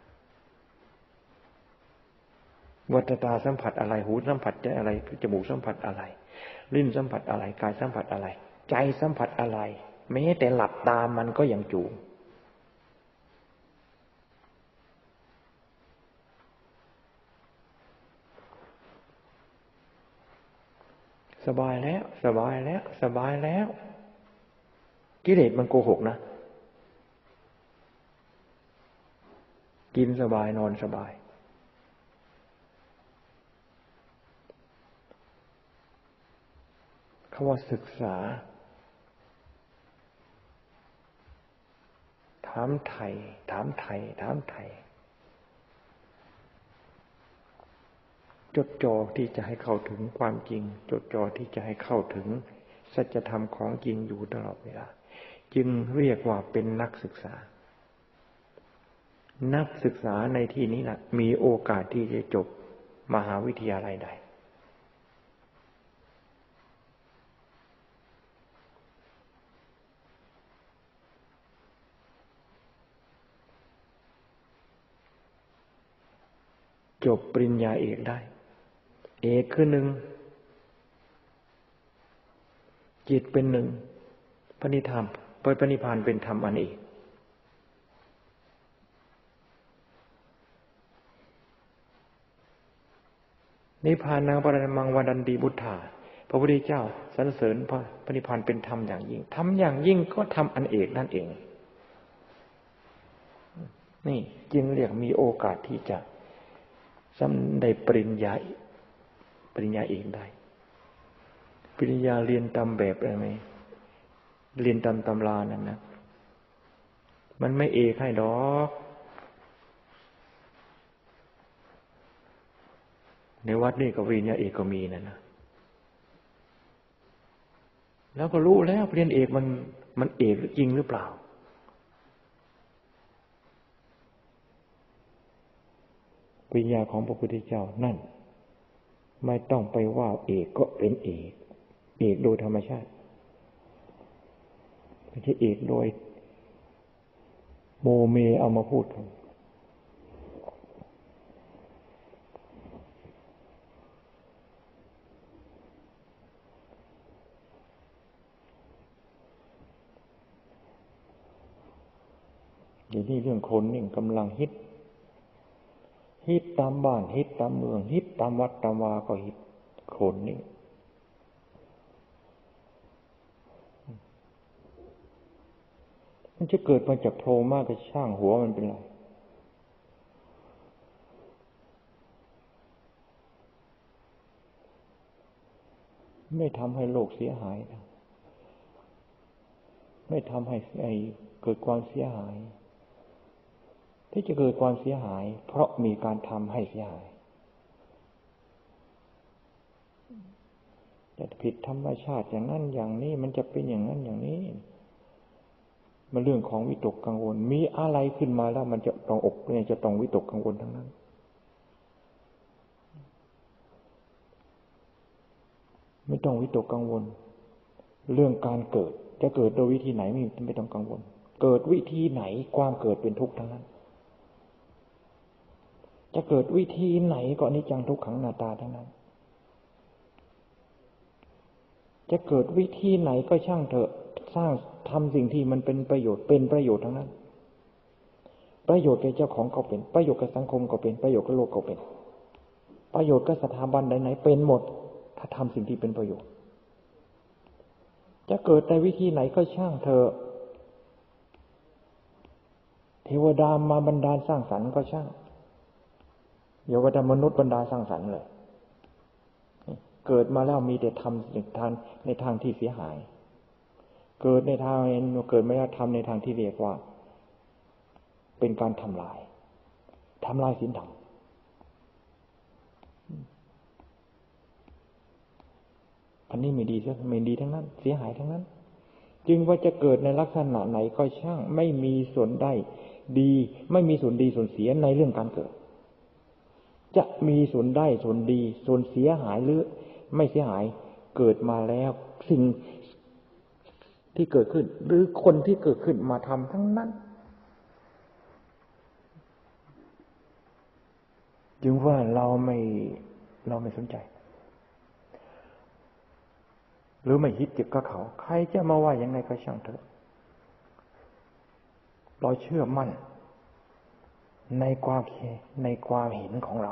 วัฏตาสัมผัสอะไรหูสัมผัสอะไรจมูกสัมผัสอะไรลิ้นสัมผัสอะไรกายสัมผัสอะไรใจสัมผัสอะไรแม้แต่หลับตามันก็ยังจูงสบายแล้วสบายแล้วสบายแล้วกิเลสมันโกหกนะกินสบายนอนสบายคำว่าศึกษาถามไถ่จดจ่อที่จะให้เข้าถึงความจริงจดจ่อที่จะให้เข้าถึงสัจธรรมของจริงอยู่ตลอดเวลาจึงเรียกว่าเป็นนักศึกษานักศึกษาในที่นี้แหละมีโอกาสที่จะจบมหาวิทยาลัยใดจบปริญญาเอกได้เอกคือหนึ่งจิตเป็นหนึ่งพระนิพพานเป็นธรรมอันเอกนิพพานังปรมังวดันติบุทธาพระพุทธเจ้าสรรเสริญพระนิพพานเป็นธรรมอย่างยิ่งธรรมอย่างยิ่งก็ธรรมอันเอกนั่นเองนี่จึงเรียกมีโอกาสที่จะได้ปริญญาเอกได้ปริญญาเรียนตามแบบอะไรไหมเรียนตามตำรานั่นนะมันไม่เอกให้ดอกในวัดนี่ก็ปริญญาเอกก็มีนะแล้วก็รู้แล้วปริญญาเอกมันเอกจริงหรือเปล่าปริญญาของพระพุทธเจ้านั่นไม่ต้องไปว่าเอกก็เป็นเอกโดยธรรมชาติไม่ใช่เอกโดยโมเมเอามาพูดกันเดี๋ยวนี้เรื่องคนนี่กำลังฮิตตามบ้านฮิตตามเมืองฮิตตามวัดตามวาก็ฮิตโคลนนี่มันจะเกิดมาจากโพรงมากก็ช่างหัวมันเป็นไรไม่ทำให้โลกเสียหายนะไม่ทำให้เกิดความเสียหายที่จะเกิดความเสียหายเพราะมีการทำให้เสียหายจะผิดธรรมชาติอย่างนั้นอย่างนี้มันจะเป็นอย่างนั้นอย่างนี้มันเรื่องของวิตกกังวลมีอะไรขึ้นมาแล้วมันจะต้องอกเนี่ยจะต้องวิตกกังวลทั้งนั้นไม่ต้องวิตกกังวลเรื่องการเกิดจะเกิดโดยวิธีไหนไม่ต้องกังวลเกิดวิธีไหนความเกิดเป็นทุกข์ทั้งนั้นจะเกิดวิธีไหนก็อนิจจังทุกขังอนัตตาทั้งนั้นจะเกิดวิธีไหนก็ช่างเถอะสร้างทำสิ่งที่มันเป็นประโยชน์ทั้งนั้นประโยชน์แก่เจ้าของก็เป็นประโยชน์กับสังคมก็เป็นประโยชน์กับโลกก็เป็นประโยชน์กับสถาบันไหนๆเป็นหมดถ้าทำสิ่งที่เป็นประโยชน์จะเกิดในวิธีไหนก็ช่างเถอะเทวดามาบันดาลสร้างสรรค์ก็ช่างอย่าว่าแต่มนุษย์บันดาลสร้างสรรค์เลยเกิดมาแล้วมีแต่ทำในทางที่เสียหายเกิดในทางเกิดไม่ได้ทำในทางที่เรียกว่าเป็นการทำลายศีลธรรมอันนี้ไม่ดีทั้งนั้นเสียหายทั้งนั้นจึงว่าจะเกิดในลักษณะไหนก็ช่างไม่มีส่วนได้ดีไม่มีส่วนดีส่วนเสียในเรื่องการเกิดจะมีส่วนได้ส่วนดีส่วนเสียหายหรือไม่เสียหายเกิดมาแล้วสิ่งที่เกิดขึ้นหรือคนที่เกิดขึ้นมาทำทั้งนั้นจึงว่าเราไม่สนใจหรือไม่คิดเกี่ยวกับเขาใครจะมาว่ายังไงก็ช่างเถอะเราเชื่อมั่นในความเห็นของเรา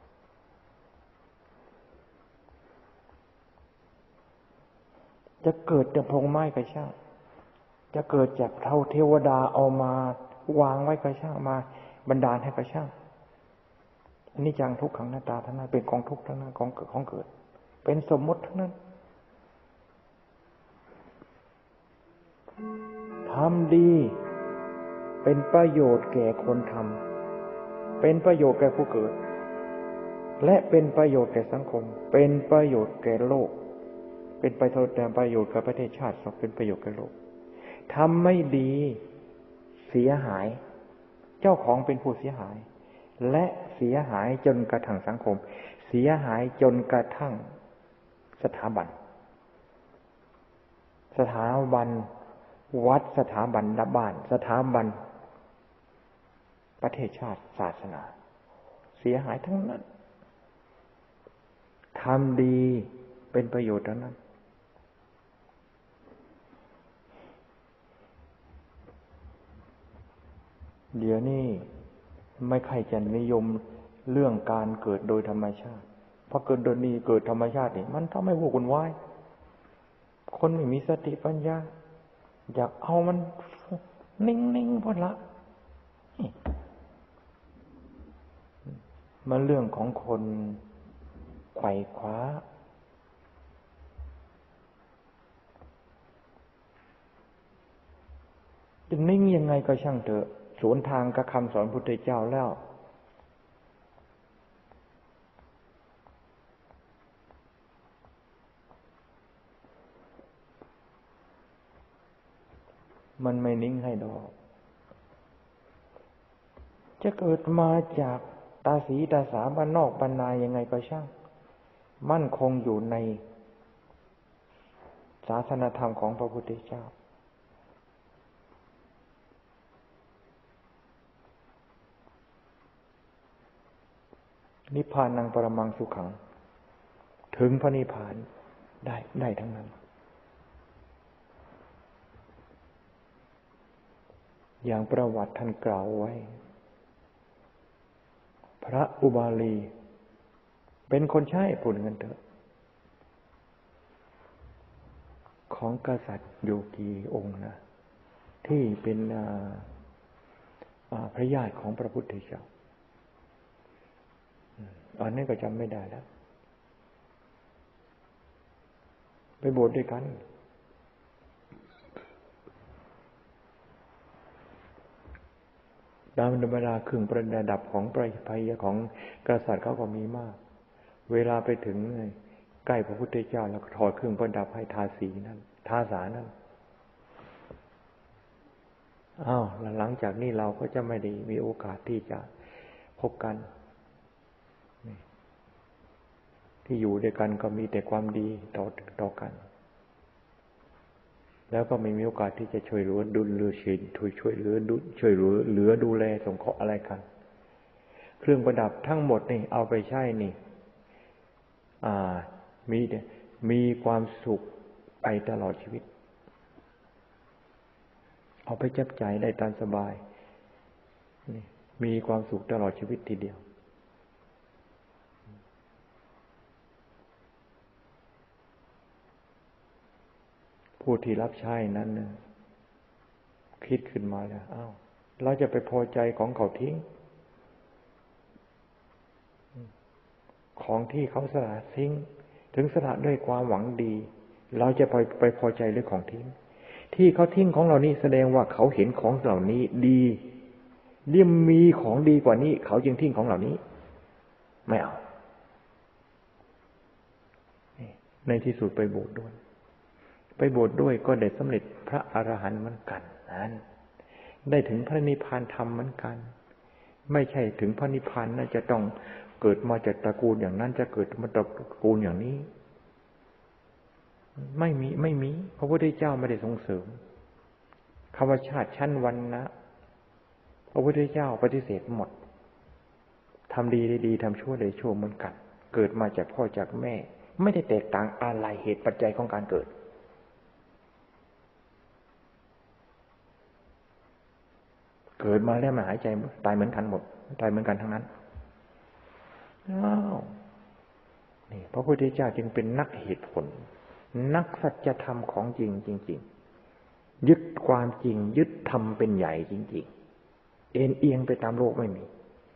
จะเกิดจากโพรงไม้ก็ช่างจะเกิดจากเทวดาเอามาวางไว้ก็ช่างมาบันดาลให้ก็ช่างอนิจจังทุกขังอนัตตาทั้งนั้นเป็นกองทุกข์ทั้งนั้นของเกิดเป็นสมมติทั้งนั้นทำดีเป็นประโยชน์แก่คนทำเป็นประโยชน์แก่ผู้เกิดและเป็นประโยชน์แก่สังคมเป็นประโยชน์แก่โลกเป็นประโยชน์แก่ประเทศชาติเป็นประโยชน์แก่โลกทำไม่ดีเสียหายเจ้าของเป็นผู้เสียหายและเสียหายจนกระทั่งสังคมเสียหายจนกระทั่งสถาบันวัดสถาบันบ้านสถาบันประเทศชาติศาสนาเสียหายทั้งนั้นทำดีเป็นประโยชน์ทั้งนั้นเดี๋ยวนี้ไม่ใครจะนิยมเรื่องการเกิดโดยธรรมชาติเพราะเกิดโดยนี้เกิดธรรมชาตินี่มันทำให้พวกคุณวายคนไม่มีสติปัญญาอยากเอามันนิ่งๆพอละมันเรื่องของคนไขว่คว้าจะนิ่งยังไงก็ช่างเถอะสวนทางกับคำสอนพุทธเจ้าแล้วมันไม่นิ่งให้ดอกจะเกิดมาจากตาสีตาสาบ้านนอกบ้านนายังไงก็ช่างมั่นคงอยู่ในศาสนธรรมของพระพุทธเจ้านิพพานังปรมังสุขังถึงพระนิพพานได้ทั้งนั้นอย่างประวัติท่านกล่าวไว้พระอุบาลีเป็นคนใช้พูดเงินเถอะของกษัตริย์อยู่กี่องค์นะที่เป็นพระญาติของพระพุทธเจ้าอันนี้ก็จำไม่ได้แล้วไปบวชด้วยกันตามธรรมดาเครื่องประดับของภัยของกษัตริย์เขาก็มีมากเวลาไปถึงใกล้พระพุทธเจ้าแล้วก็ถอดเครื่องประดับให้ทาสีนั่นทาสานั่นหลังจากนี้เราก็จะไม่ได้มีโอกาสที่จะพบกันที่อยู่ด้วยกันก็มีแต่ความดีต่อกันแล้วก็ไม่มีโอกาสที่จะช่วยเหลือดูแลช่วยเหลือดูแลสงเคราะห์อะไรกันเครื่องประดับทั้งหมดนี่เอาไปใช้นี่มีความสุขไปตลอดชีวิตเอาไปจับจ่ายได้ตามสบายนี่มีความสุขตลอดชีวิตทีเดียวผู้ที่รับใช้นั้นคิดขึ้นมาแล้วเราจะไปพอใจของเขาทิ้งของที่เขาสละทิ้งถึงสละด้วยความหวังดีเราจะไปพอใจหรือของทิ้งที่เขาทิ้งของเรานี้แสดงว่าเขาเห็นของเหล่านี้ดีมีของดีกว่านี้เขาจึงทิ้งของเหล่านี้ไม่เอาในที่สุดไปบวชด้วยก็ได้สำเร็จพระอรหันต์เหมือนกันนั้นได้ถึงพระนิพพานธรรมเหมือนกันไม่ใช่ถึงพระนิพพานน่าจะต้องเกิดมาจากตระกูลอย่างนั้นจะเกิดมาจากตระกูลอย่างนี้ไม่มีพระพุทธเจ้าไม่ได้ส่งเสริมคำว่าชาติชั้นวรรณะพระพุทธเจ้าปฏิเสธหมดทำดีได้ดีทำชั่วได้ชั่วเหมือนกันเกิดมาจากพ่อจากแม่ไม่ได้แตกต่างอะไรเหตุปัจจัยของการเกิดเกิดมาแล้วมาหายใจตายเหมือนกันหมดตายเหมือนกันทั้งนั้นนี่พระพุทธเจ้าจึงเป็นนักเหตุผลนักสัจธรรมของจริงจริงๆยึดความจริงยึดธรรมเป็นใหญ่จริงๆเอ็นเอียงไปตามโลกไม่มี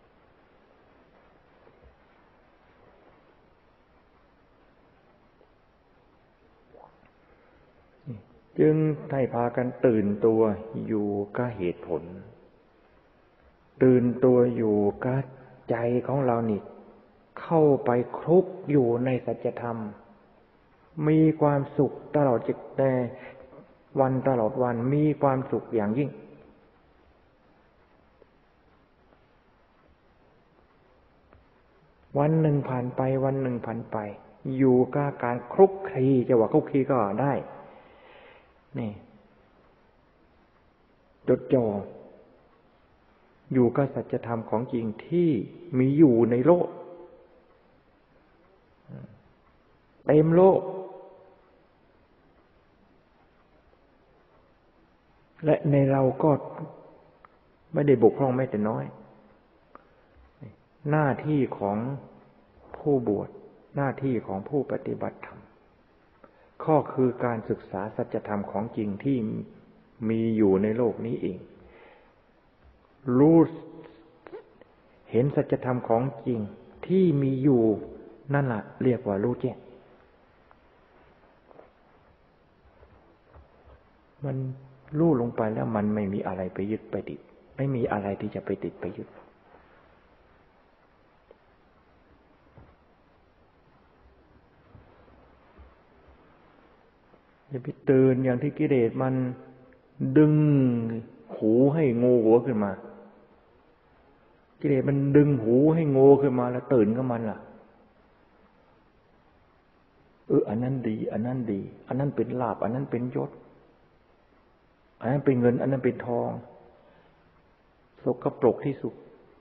จึงให้พากันตื่นตัวอยู่กับเหตุผลตื่นตัวอยู่กับใจของเรานี่เข้าไปคลุกอยู่ในสัจธรรมมีความสุขตลอดจิตแต่วันตลอดวันมีความสุขอย่างยิ่งวันหนึ่งผ่านไปวันหนึ่งผ่านไปอยู่กับการคลุกคลีจะว่าคลุกคลีก็ได้นี่จดจ่ออยู่กับสัจธรรมของจริงที่มีอยู่ในโลกเต็มโลกและในเราก็ไม่ได้บกพร่องแม้แต่น้อยหน้าที่ของผู้บวชหน้าที่ของผู้ปฏิบัติธรรมข้อคือการศึกษาสัจธรรมของจริงที่มีอยู่ในโลกนี้เองรู้เห็นสัจธรรมของจริงที่มีอยู่นั่นแหละเรียกว่ารู้แจ้งมันรู้ลงไปแล้วมันไม่มีอะไรไปยึดไปติดไม่มีอะไรที่จะไปติดไปยึดอย่าไปตื่นอย่างที่กิเลสมันดึงหูให้โง่หัวขึ้นมากิเลสมันดึงหูให้โง่ขึ้นมาแล้วตื่นกับมันล่ะอันนั้นดีอันนั้นดีอันนั้นเป็นลาภอันนั้นเป็นยศอันนั้นเป็นเงินอันนั้นเป็นทองสกปรกที่สุด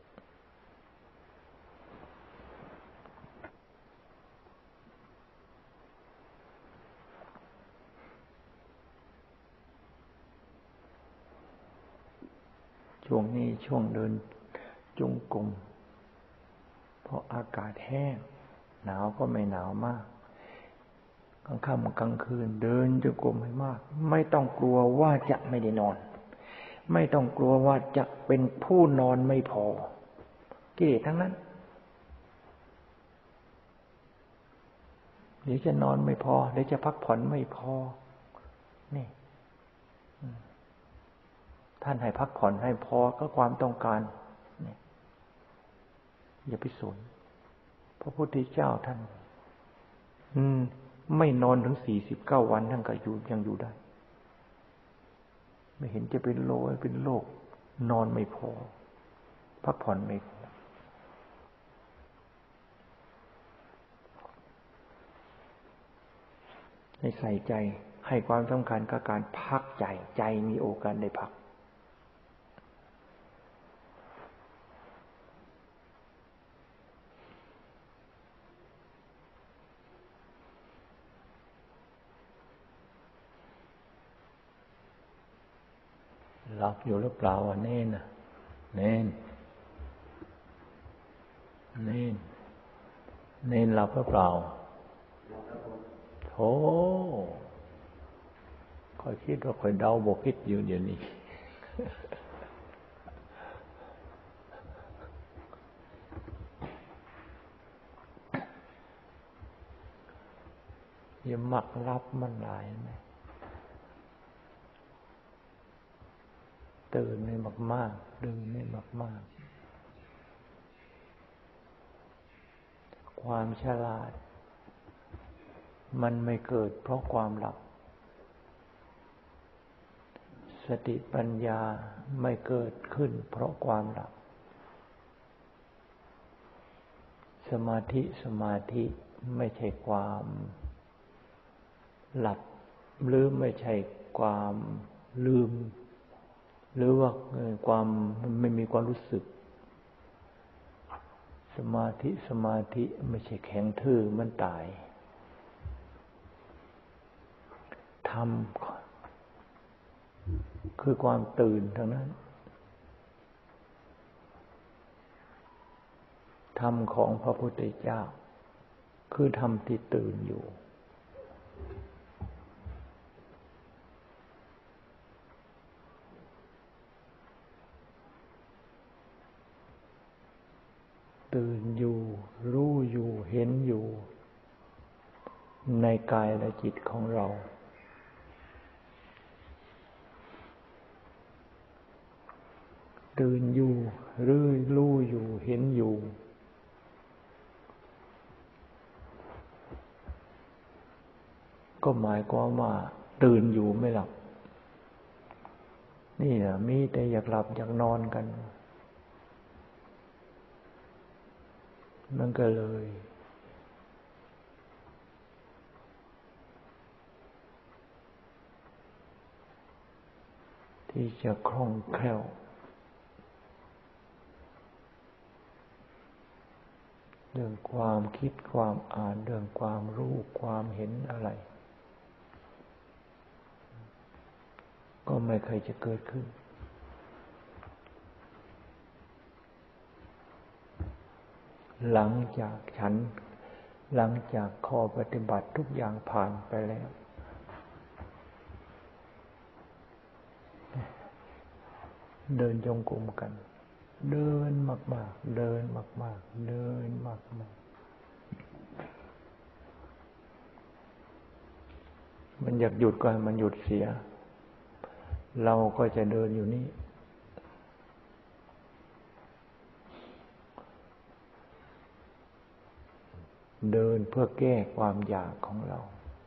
ช่วงนี้ช่วงเดินจงกรมเพราะอากาศแห้งหนาวก็ไม่หนาวมากกลางค่ำกลางคืนเดินจงกรมให้มากไม่ต้องกลัวว่าจะไม่ได้นอนไม่ต้องกลัวว่าจะเป็นผู้นอนไม่พอกิเลสทั้งนั้นเดี๋ยวจะนอนไม่พอเดี๋ยวจะพักผ่อนไม่พอนี่ท่านให้พักผ่อนให้พอก็ความต้องการนี่อย่าไปสนพระพุทธเจ้าท่านไม่นอนถึง49 วันท่านก็ยังอยู่ได้ไม่เห็นจะเป็นโรคนนอนไม่พอพักผ่อนไม่พอให้ใส่ใจให้ความสำคัญกับการพักใจมีโอกาสได้พักหลับอยู่หรือเปล่าเน้นเน้นหลับหรือเปล่าโธ่ค่อยคิดว่าค่อยเดาบ่คิดอยู่เดี๋ยวนี้อย่ามักรับมันหลายนะตื่นไม่มากๆดื่มไม่มากๆความฉลาดมันไม่เกิดเพราะความหลับสติปัญญาไม่เกิดขึ้นเพราะความหลับสมาธิไม่ใช่ความหลับหรือไม่ใช่ความลืมหรือว่าความไม่มีความรู้สึกสมาธิไม่ใช่แข็งทื่อมันตายธรรมคือความตื่นทั้งนั้นธรรมของพระพุทธเจ้าคือธรรมที่ตื่นอยู่ตื่นอยู่รู้อยู่เห็นอยู่ในกายและจิตของเราตื่นอยู่รู้อยู่เห็นอยู่ก็หมายความว่าตื่นอยู่ไม่หลับนี่แหละมีแต่อยากหลับอยากนอนกันมันก็เลยที่จะคล่องแคล่วเรื่องความคิดความอ่านเรื่องความรู้ความเห็นอะไรก็ไม่เคยจะเกิดขึ้นหลังจากข้อปฏิบัติทุกอย่างผ่านไปแล้วเดินจงกรมกันเดินมากๆเดินมากๆเดินมากๆมันอยากหยุดก็ให้มันหยุดเสียเราก็จะเดินอยู่นี่เดินเพื่อแก้ความอยากของเรา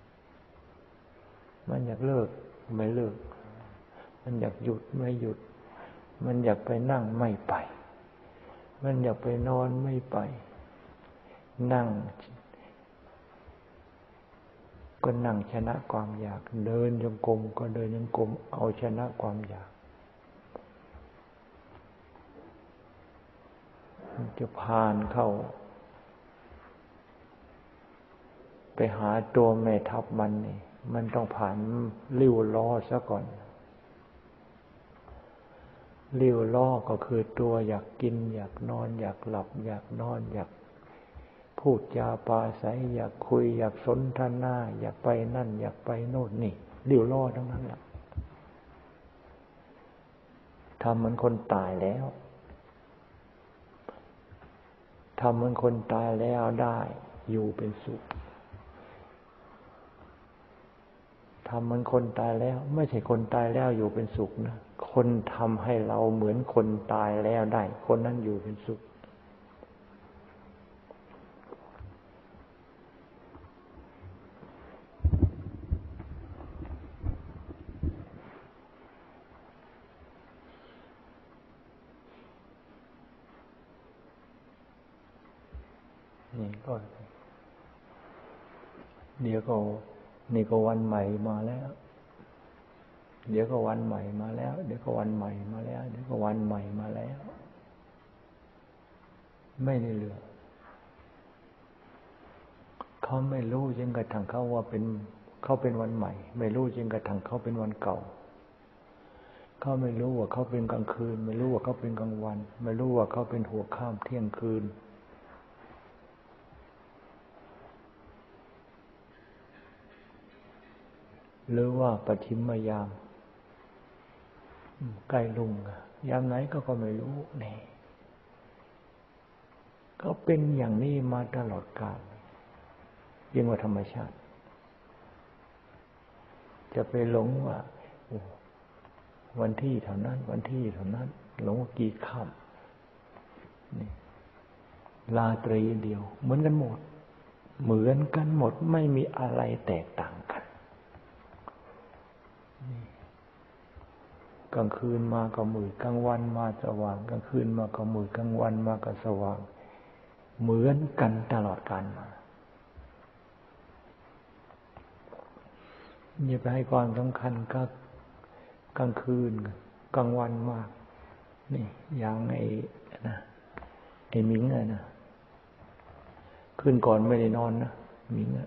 มันอยากเลิกไม่เลิกมันอยากหยุดไม่หยุดมันอยากไปนั่งไม่ไปมันอยากไปนอนไม่ไปนั่งก็นั่งชนะความอยากเดินจงกรมก็เดินจงกรมเอาชนะความอยากมันจะผ่านเข้าไปหาตัวแม่ทัพมันนี่มันต้องผ่านริ้วล้อซะก่อนริ้วล้อก็คือตัวอยากกินอยากนอนอยากหลับอยากนอนอยากพูดจาปราศัยอยากคุยอยากสนทนาอยากไปนั่นอยากไปโน่นนี่เลี้ยวล่อทั้งนั้นแหละทำเหมือนคนตายแล้วทำเหมือนคนตายแล้วได้อยู่เป็นสุขทำเหมือนคนตายแล้วไม่ใช่คนตายแล้วอยู่เป็นสุขนะคนทำให้เราเหมือนคนตายแล้วได้คนนั้นอยู่เป็นสุขนี่ก็เดี๋ยวก็นี่ก็วันใหม่มาแล้วเดี๋ยวก็วันใหม่มาแล้วเดี๋ยวก็วันใหม่มาแล้วเดี๋ยวก็วันใหม่มาแล้วไม่ได้เหลือเขาไม่รู้จนกระทั่งเขาว่าเป็นเขาเป็นวันใหม่ไม่รู้จนกระทั่งเขาเป็นวันเก่าเขาไม่รู้ว่าเขาเป็นกลางคืนไม่รู้ว่าเขาเป็นกลางวันไม่รู้ว่าเขาเป็นหัวค่ำเที่ยงคืนหรือว่าปฐมยามใกล้รุ่งยามไหนก็ไม่รู้นี่ก็เป็นอย่างนี้มาตลอดกาลยิ่งกว่าธรรมชาติจะไปหลงว่าวันที่เท่านั้นวันที่เท่านั้นหลงกี่ค่ำนี่ราตรีเดียวเหมือนกันหมดเหมือนกันหมดไม่มีอะไรแตกต่างกันกลางคืนมาก็มืดกลางวันมาสว่างกลางคืนมาก็มืดกลางวันมาก็สว่างเหมือนกันตลอดกาลมาอย่าไปให้ความสำคัญกับกลางคืนกลางวันมากนี่อย่างไอ้มิงนะคืนก่อนไม่ได้นอนนะมิง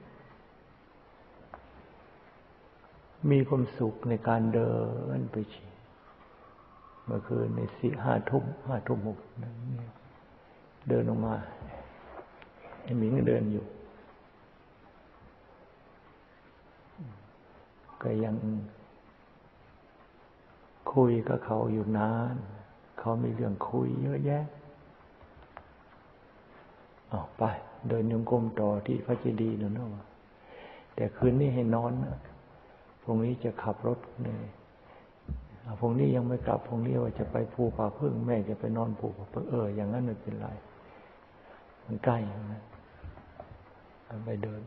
มีความสุขในการเดินไปฉี่เมื่อคืนใน5 ทุ่ม6นั่นเดินออกมาไอ้มิงเดินอยู่ก็ยังคุยกับเขาอยู่นานเขามีเรื่องคุยเยอะแยะไปเดินโยงกลมต่อที่พระเจดีย์นั่นนะแต่คืนนี้ให้นอนนะพรุ่งนี้จะขับรถเลยพรุ่งนี้ยังไม่กลับพรุ่งนี้ว่าจะไปภูป่าพึ่งแม่จะไปนอนภูป่าพึ่งอย่างนั้นไม่เป็นไรมันใกล้นะไปเดิน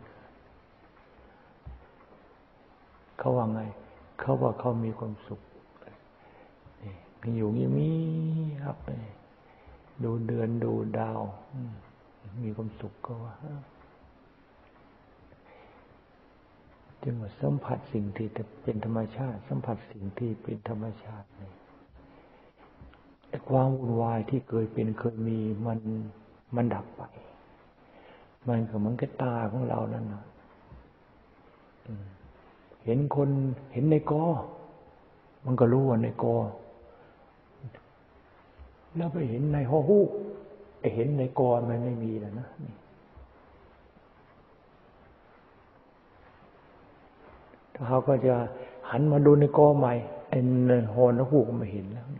เขาว่าไงเขาว่าเขามีความสุขมีอยู่เงียบๆดูเดือนดูดาวมีความสุขก็ว่าจึงว่าสัมผัสสิ่งที่เป็นธรรมชาติสัมผัสสิ่งที่เป็นธรรมชาติความวุ่นวายที่เคยเป็นเคยมีมันดับไปมันก็เหมือนกับตาของเรานั่นนะเห็นคนเห็นในกอมันก็รู้ว่าในกอแล้วไปเห็นในหู้ไอเห็นในกอมันไม่มีแล้วนะถ้าเขาก็จะหันมาดูในกอใหม่ไอ้ในหอหู้ก็ไม่เห็นแล้ว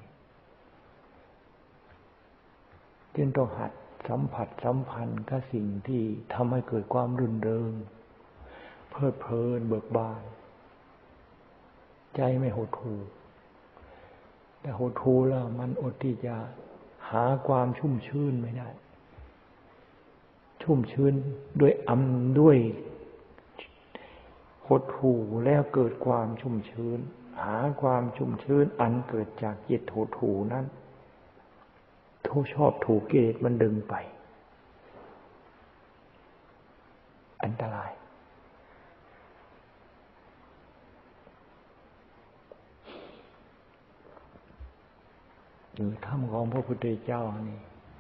จึงต้องหัดสัมผัสสัมพันธ์กับสิ่งที่ทำให้เกิดความรื่นเริงเพลิดเพลินเบิกบานใจไม่หดหู่แต่หดหู่แล้วมันอดที่จะหาความชุ่มชื่นไม่ได้ชุ่มชื้นด้วยหดหู่แล้วเกิดความชุ่มชื้นหาความชุ่มชื้นอันเกิดจากจิตหดหู่นั้นทุกชอบถูกกิเลสมันดึงไปอันตรายอยู่ถ้ำของพระพุทธเจ้านี่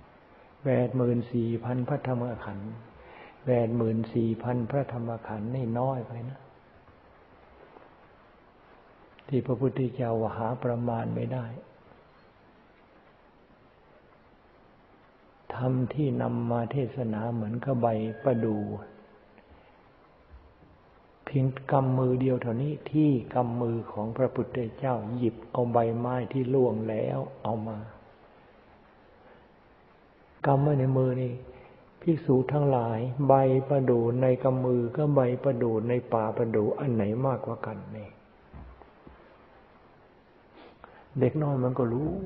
84,000 พระธรรมขันธ์84,000 พระธรรมขันธ์นี่น้อยไปนะที่พระพุทธเจ้าหาประมาณไม่ได้ธรรมที่นำมาเทศนาเหมือนกับใบประดู่เพียงกำมือเดียวเท่านี้ที่กำมือของพระพุทธเจ้าหยิบเอาใบไม้ที่ล่วงแล้วเอามากำไว้ในมือนี่ภิกษุทั้งหลายใบประดู่ในกำมือก็ใบประดู่ในป่าประดู่อันไหนมากกว่ากันนี่เด็กน้อยมันก็รู้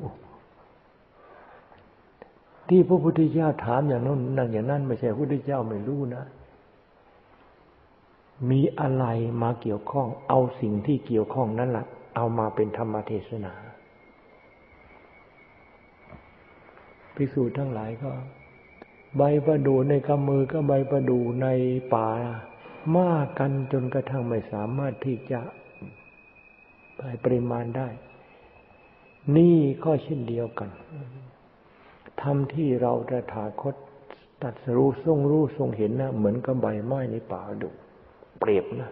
ที่พระพุทธเจ้าถามอย่างนั้นนั่นอย่างนั้นไม่ใช่พระพุทธเจ้าไม่รู้นะมีอะไรมาเกี่ยวข้องเอาสิ่งที่เกี่ยวข้องนั่นแหละเอามาเป็นธรรมเทศนาภิกษุทั้งหลายก็ใบประดู่ในกำมือก็ใบประดู่ในป่ามากกันจนกระทั่งไม่สามารถที่จะให้ปริมาณได้นี่ก็เช่นเดียวกันธรรมที่เราตถาคตตรัสรู้ทรงเห็นนะเหมือนกับใบไม้ในป่าดูเปรียบนะ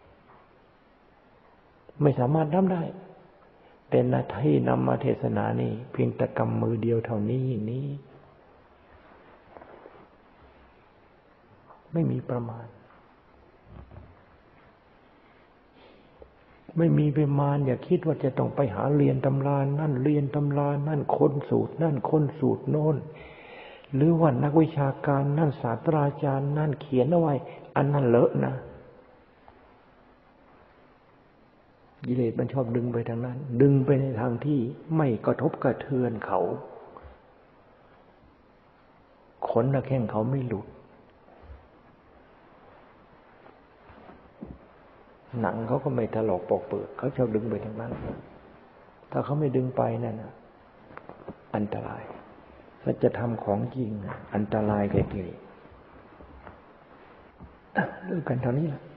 ไม่สามารถทำได้แต่หน้าที่นำมาเทศนานี่เพียงแต่กำมือเดียวเท่านี้ไม่มีประมาณไม่มีประมาณอย่าคิดว่าจะต้องไปหาเรียนตำรานั่นเรียนตำรานั่นค้นสูตรนั่นค้นสูตรโน้นหรือว่านักวิชาการนั่นศาสตราจารย์นั่นเขียนเอาไว้อันนั้นเลอะนะกิเลสมันชอบดึงไปทางนั้นดึงไปในทางที่ไม่กระทบกระเทือนเขาขนหน้าแข้งเขาไม่หลุดหนังเขาก็ไม่ถลอกปอกเปลือกเขาชอบดึงไปทางนั้นถ้าเขาไม่ดึงไปนั่นอันตรายสัจธรรมของจริงอันตรายแก่กิเลสเรื่องกันเท่านี้แหละ